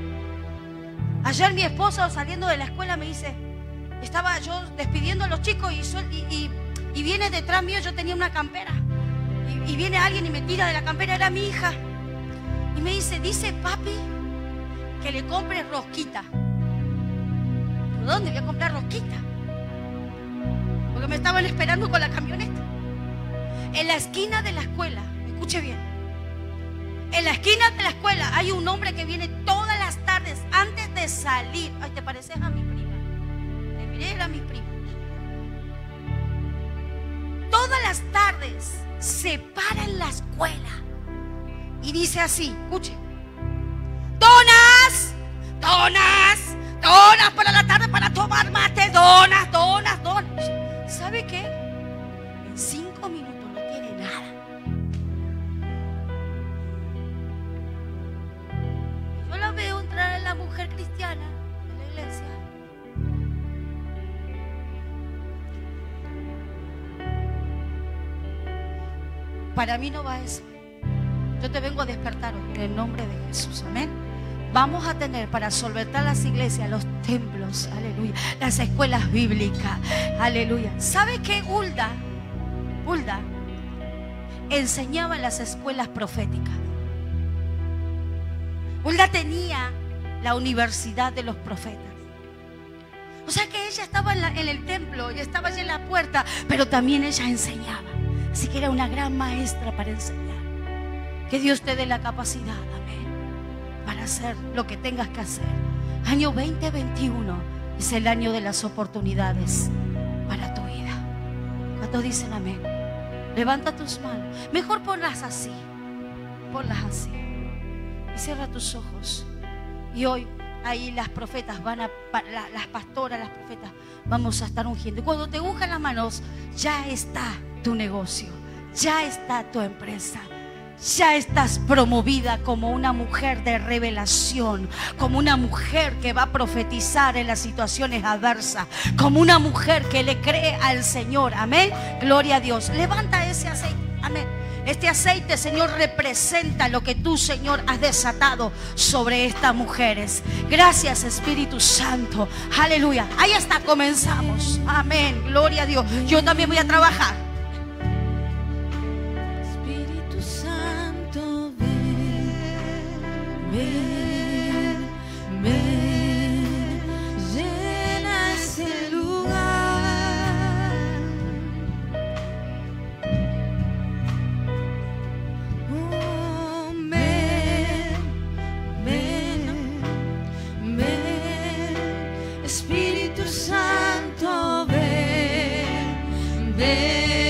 Ayer mi esposo saliendo de la escuela me dice, estaba yo despidiendo a los chicos y viene detrás mío, yo tenía una campera. Y viene alguien y me tira de la campera, era mi hija. Y me dice papi que le compre rosquita. ¿Dónde voy a comprar rosquita? Porque me estaban esperando con la camioneta. En la esquina de la escuela, escuche bien, en la esquina de la escuela hay un hombre que viene todas las tardes antes de salir. Ay, te pareces a mi prima. Te miré a mi prima. Todas las tardes se para en la escuela y dice así, escuche: donas, donas, donas para la tarde para tomar mate, donas, donas, donas. ¿Sabe qué? En 5 minutos no tiene nada. Yo la veo entrar a la mujer cristiana en la iglesia. Para mí no va eso. Yo te vengo a despertar hoy en el nombre de Jesús, amén. Vamos a tener para solventar las iglesias, los templos, aleluya, las escuelas bíblicas, aleluya. ¿Sabe qué? Hulda enseñaba en las escuelas proféticas. Hulda tenía la universidad de los profetas. O sea que ella estaba en el templo y estaba allí en la puerta, pero también ella enseñaba. Así que era una gran maestra para enseñar. Que Dios te dé la capacidad, amén, para hacer lo que tengas que hacer. Año 2021 es el año de las oportunidades para tu vida. ¿Cuántos dicen amén? Levanta tus manos. Mejor ponlas así. Ponlas así. Y cierra tus ojos. Y hoy ahí las profetas las pastoras, las profetas, vamos a estar ungiendo. Y cuando te unjan las manos, ya está tu negocio, ya está tu empresa. Ya estás promovida como una mujer de revelación, como una mujer que va a profetizar en las situaciones adversas, como una mujer que le cree al Señor, amén, gloria a Dios. Levanta ese aceite, amén. Este aceite, Señor, representa lo que tú, Señor, has desatado sobre estas mujeres. Gracias, Espíritu Santo, aleluya. Ahí está, comenzamos, amén, gloria a Dios. Yo también voy a trabajar. Ven, llena ese lugar. Oh, ven, Espíritu Santo, ven.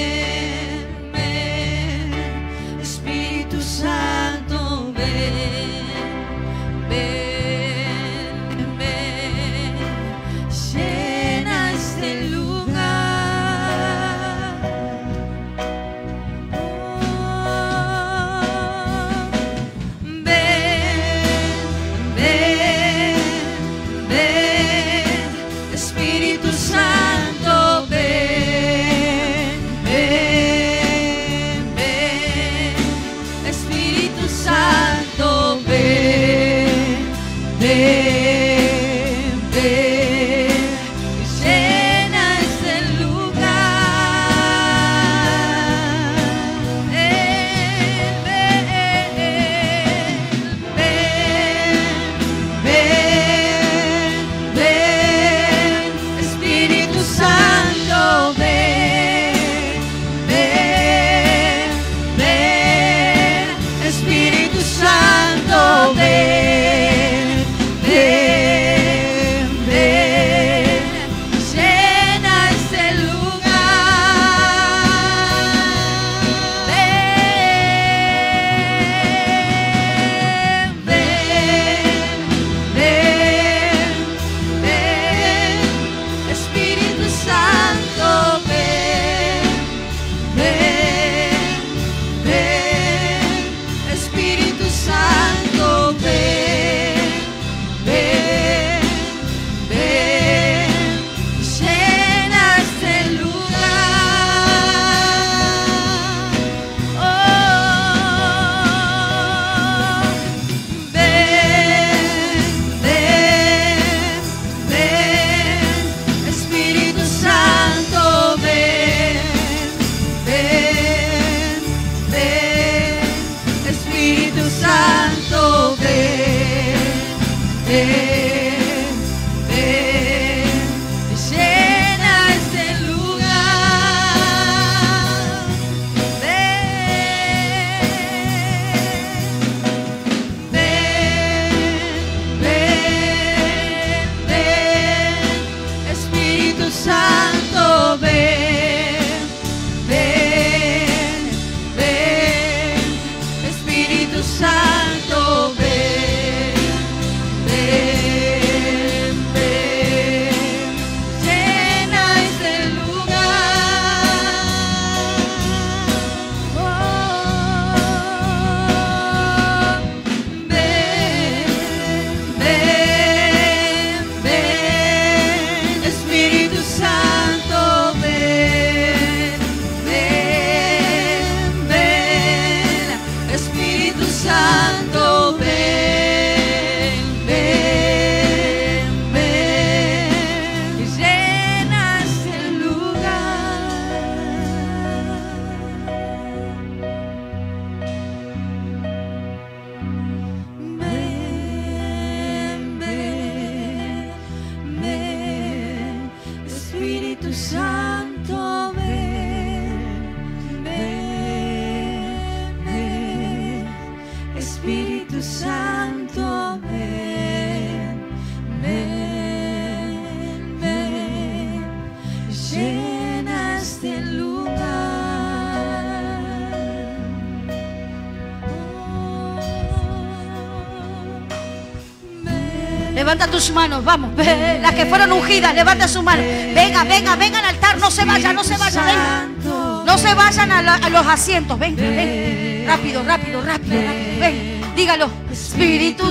Levanta tus manos, vamos. Las que fueron ungidas, levanta sus manos. Venga, venga, venga al altar. No se vayan, no se vayan. Venga. No se vayan a los asientos. Venga, venga. Rápido, rápido, rápido, rápido. Venga, dígalo. Espíritu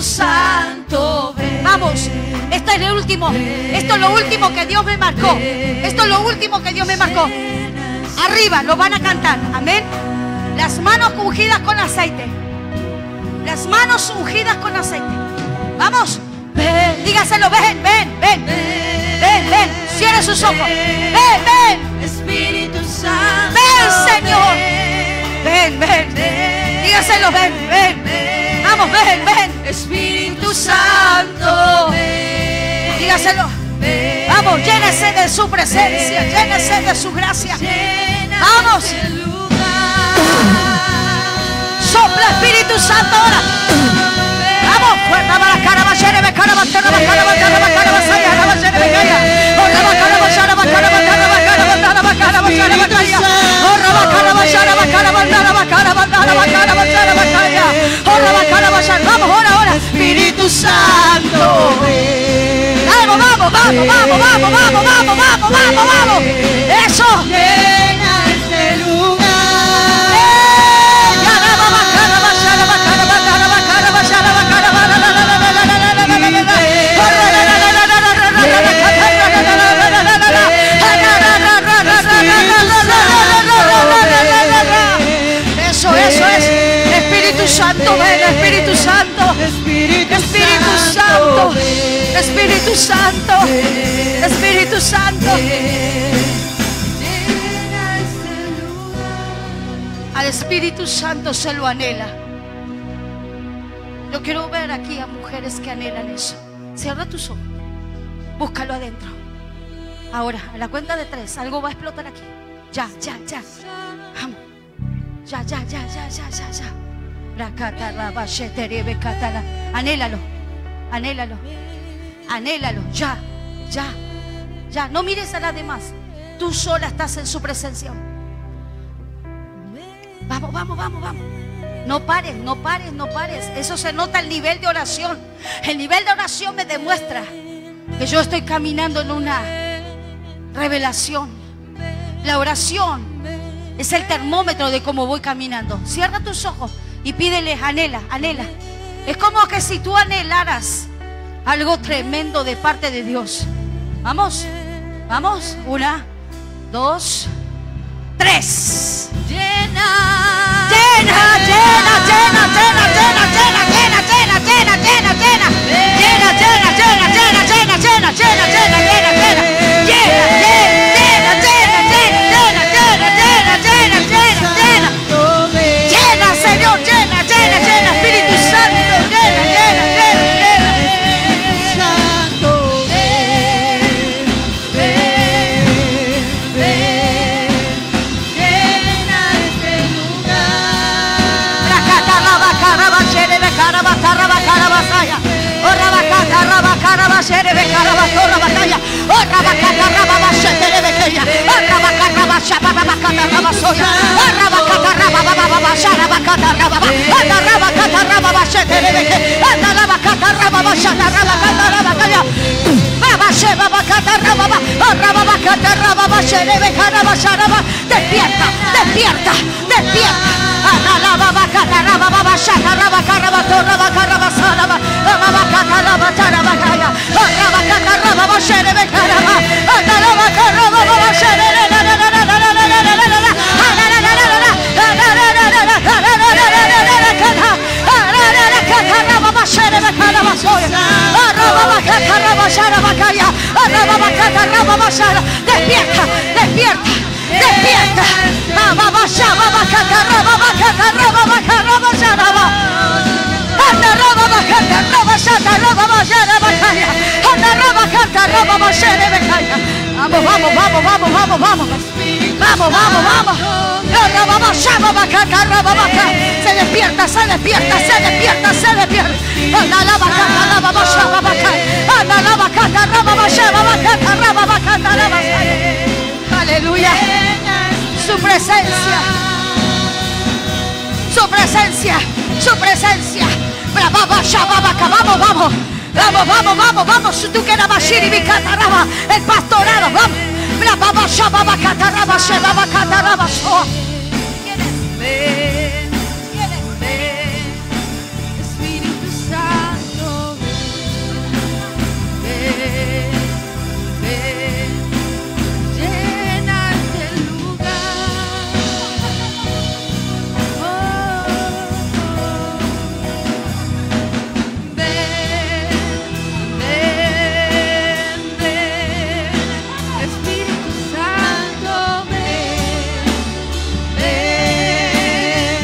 Santo, ven. Vamos. Esto es el último. Esto es lo último que Dios me marcó. Esto es lo último que Dios me marcó. Arriba, lo van a cantar. Amén. Las manos ungidas con aceite. Las manos ungidas con aceite. Vamos. Ven, dígaselo, ven, ven, ven, ven, ven, cierre sus ojos, ven, ven, Espíritu Santo, ven, Señor, ven, ven, dígaselo, ven, ven, vamos, ven, ven, Espíritu Santo, dígaselo, vamos, llénese de su presencia, llénese de su gracia, vamos, sopla Espíritu Santo ahora. Vamos, fuerza para la cara, bachera, me cara, bachera, me cara, bachera, me cara, bachera, me bachera, me cara. Ora la cara, bachera, me cara, bachera, me cara, bachera, me cara, bachera, me cara. Ora la cara, bachera, me cara, bachera, me cara, bachera, me cara, bachera, me cara. Ora la cara, bachera, vamos, ahora, ahora. Espíritu Santo. Vamos, vamos, vamos, vamos, vamos, vamos, vamos, vamos, vamos, vamos. Eso. Llena este lugar. Eso es. Espíritu Santo, ven, Espíritu Santo. Espíritu Santo. Espíritu Santo, Espíritu Santo. Al Espíritu Santo se lo anhela. Yo quiero ver aquí a mujeres que anhelan eso. Cierra tus ojos, búscalo adentro. Ahora, a la cuenta de 3, algo va a explotar aquí. Ya. Vamos. Ya. Anhélalo. Ya. No mires a las demás. Tú sola estás en su presencia. Vamos. No pares. Eso se nota el nivel de oración. El nivel de oración me demuestra que yo estoy caminando en una revelación. La oración es el termómetro de cómo voy caminando. Cierra tus ojos y pídele, anhela. Es como que si tú anhelaras algo tremendo de parte de Dios. Vamos. 1, 2, 3. Llena. Llena, Señor, llena, Espíritu Santo, llena. Despierta. Vamos. Se despierta. Aleluya. Su presencia. Vamos. Tú que eras Bashiri, el pastorado, vamos. Ven, Espíritu Santo, ven, llena este lugar. Espíritu Santo, ven.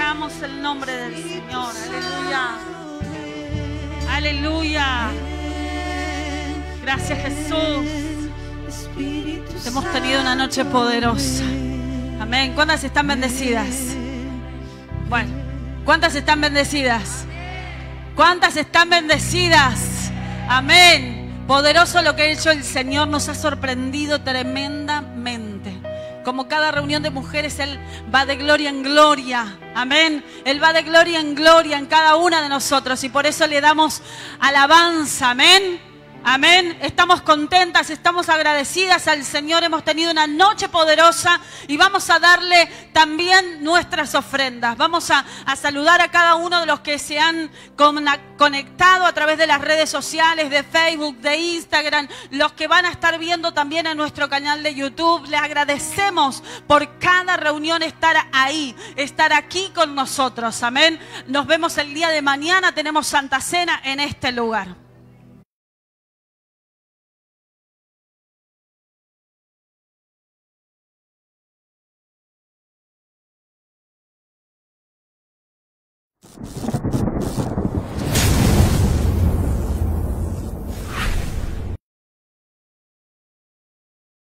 Glorificamos el nombre del Señor. Aleluya. Aleluya. Gracias, Jesús. Hemos tenido una noche poderosa. Amén. ¿Cuántas están bendecidas? Bueno, ¿cuántas están bendecidas? ¿Cuántas están bendecidas? Amén. Poderoso lo que ha hecho el Señor. Nos ha sorprendido tremendamente. Como cada reunión de mujeres, Él va de gloria en gloria. Amén. Él va de gloria en cada una de nosotros. Y por eso le damos alabanza. Amén. Amén. Estamos contentas, estamos agradecidas al Señor. Hemos tenido una noche poderosa y vamos a darle también nuestras ofrendas. Vamos a saludar a cada uno de los que se han conectado a través de las redes sociales, de Facebook, de Instagram, los que van a estar viendo también en nuestro canal de YouTube. Les agradecemos por cada reunión estar ahí, estar aquí con nosotros. Amén. Nos vemos el día de mañana. Tenemos Santa Cena en este lugar.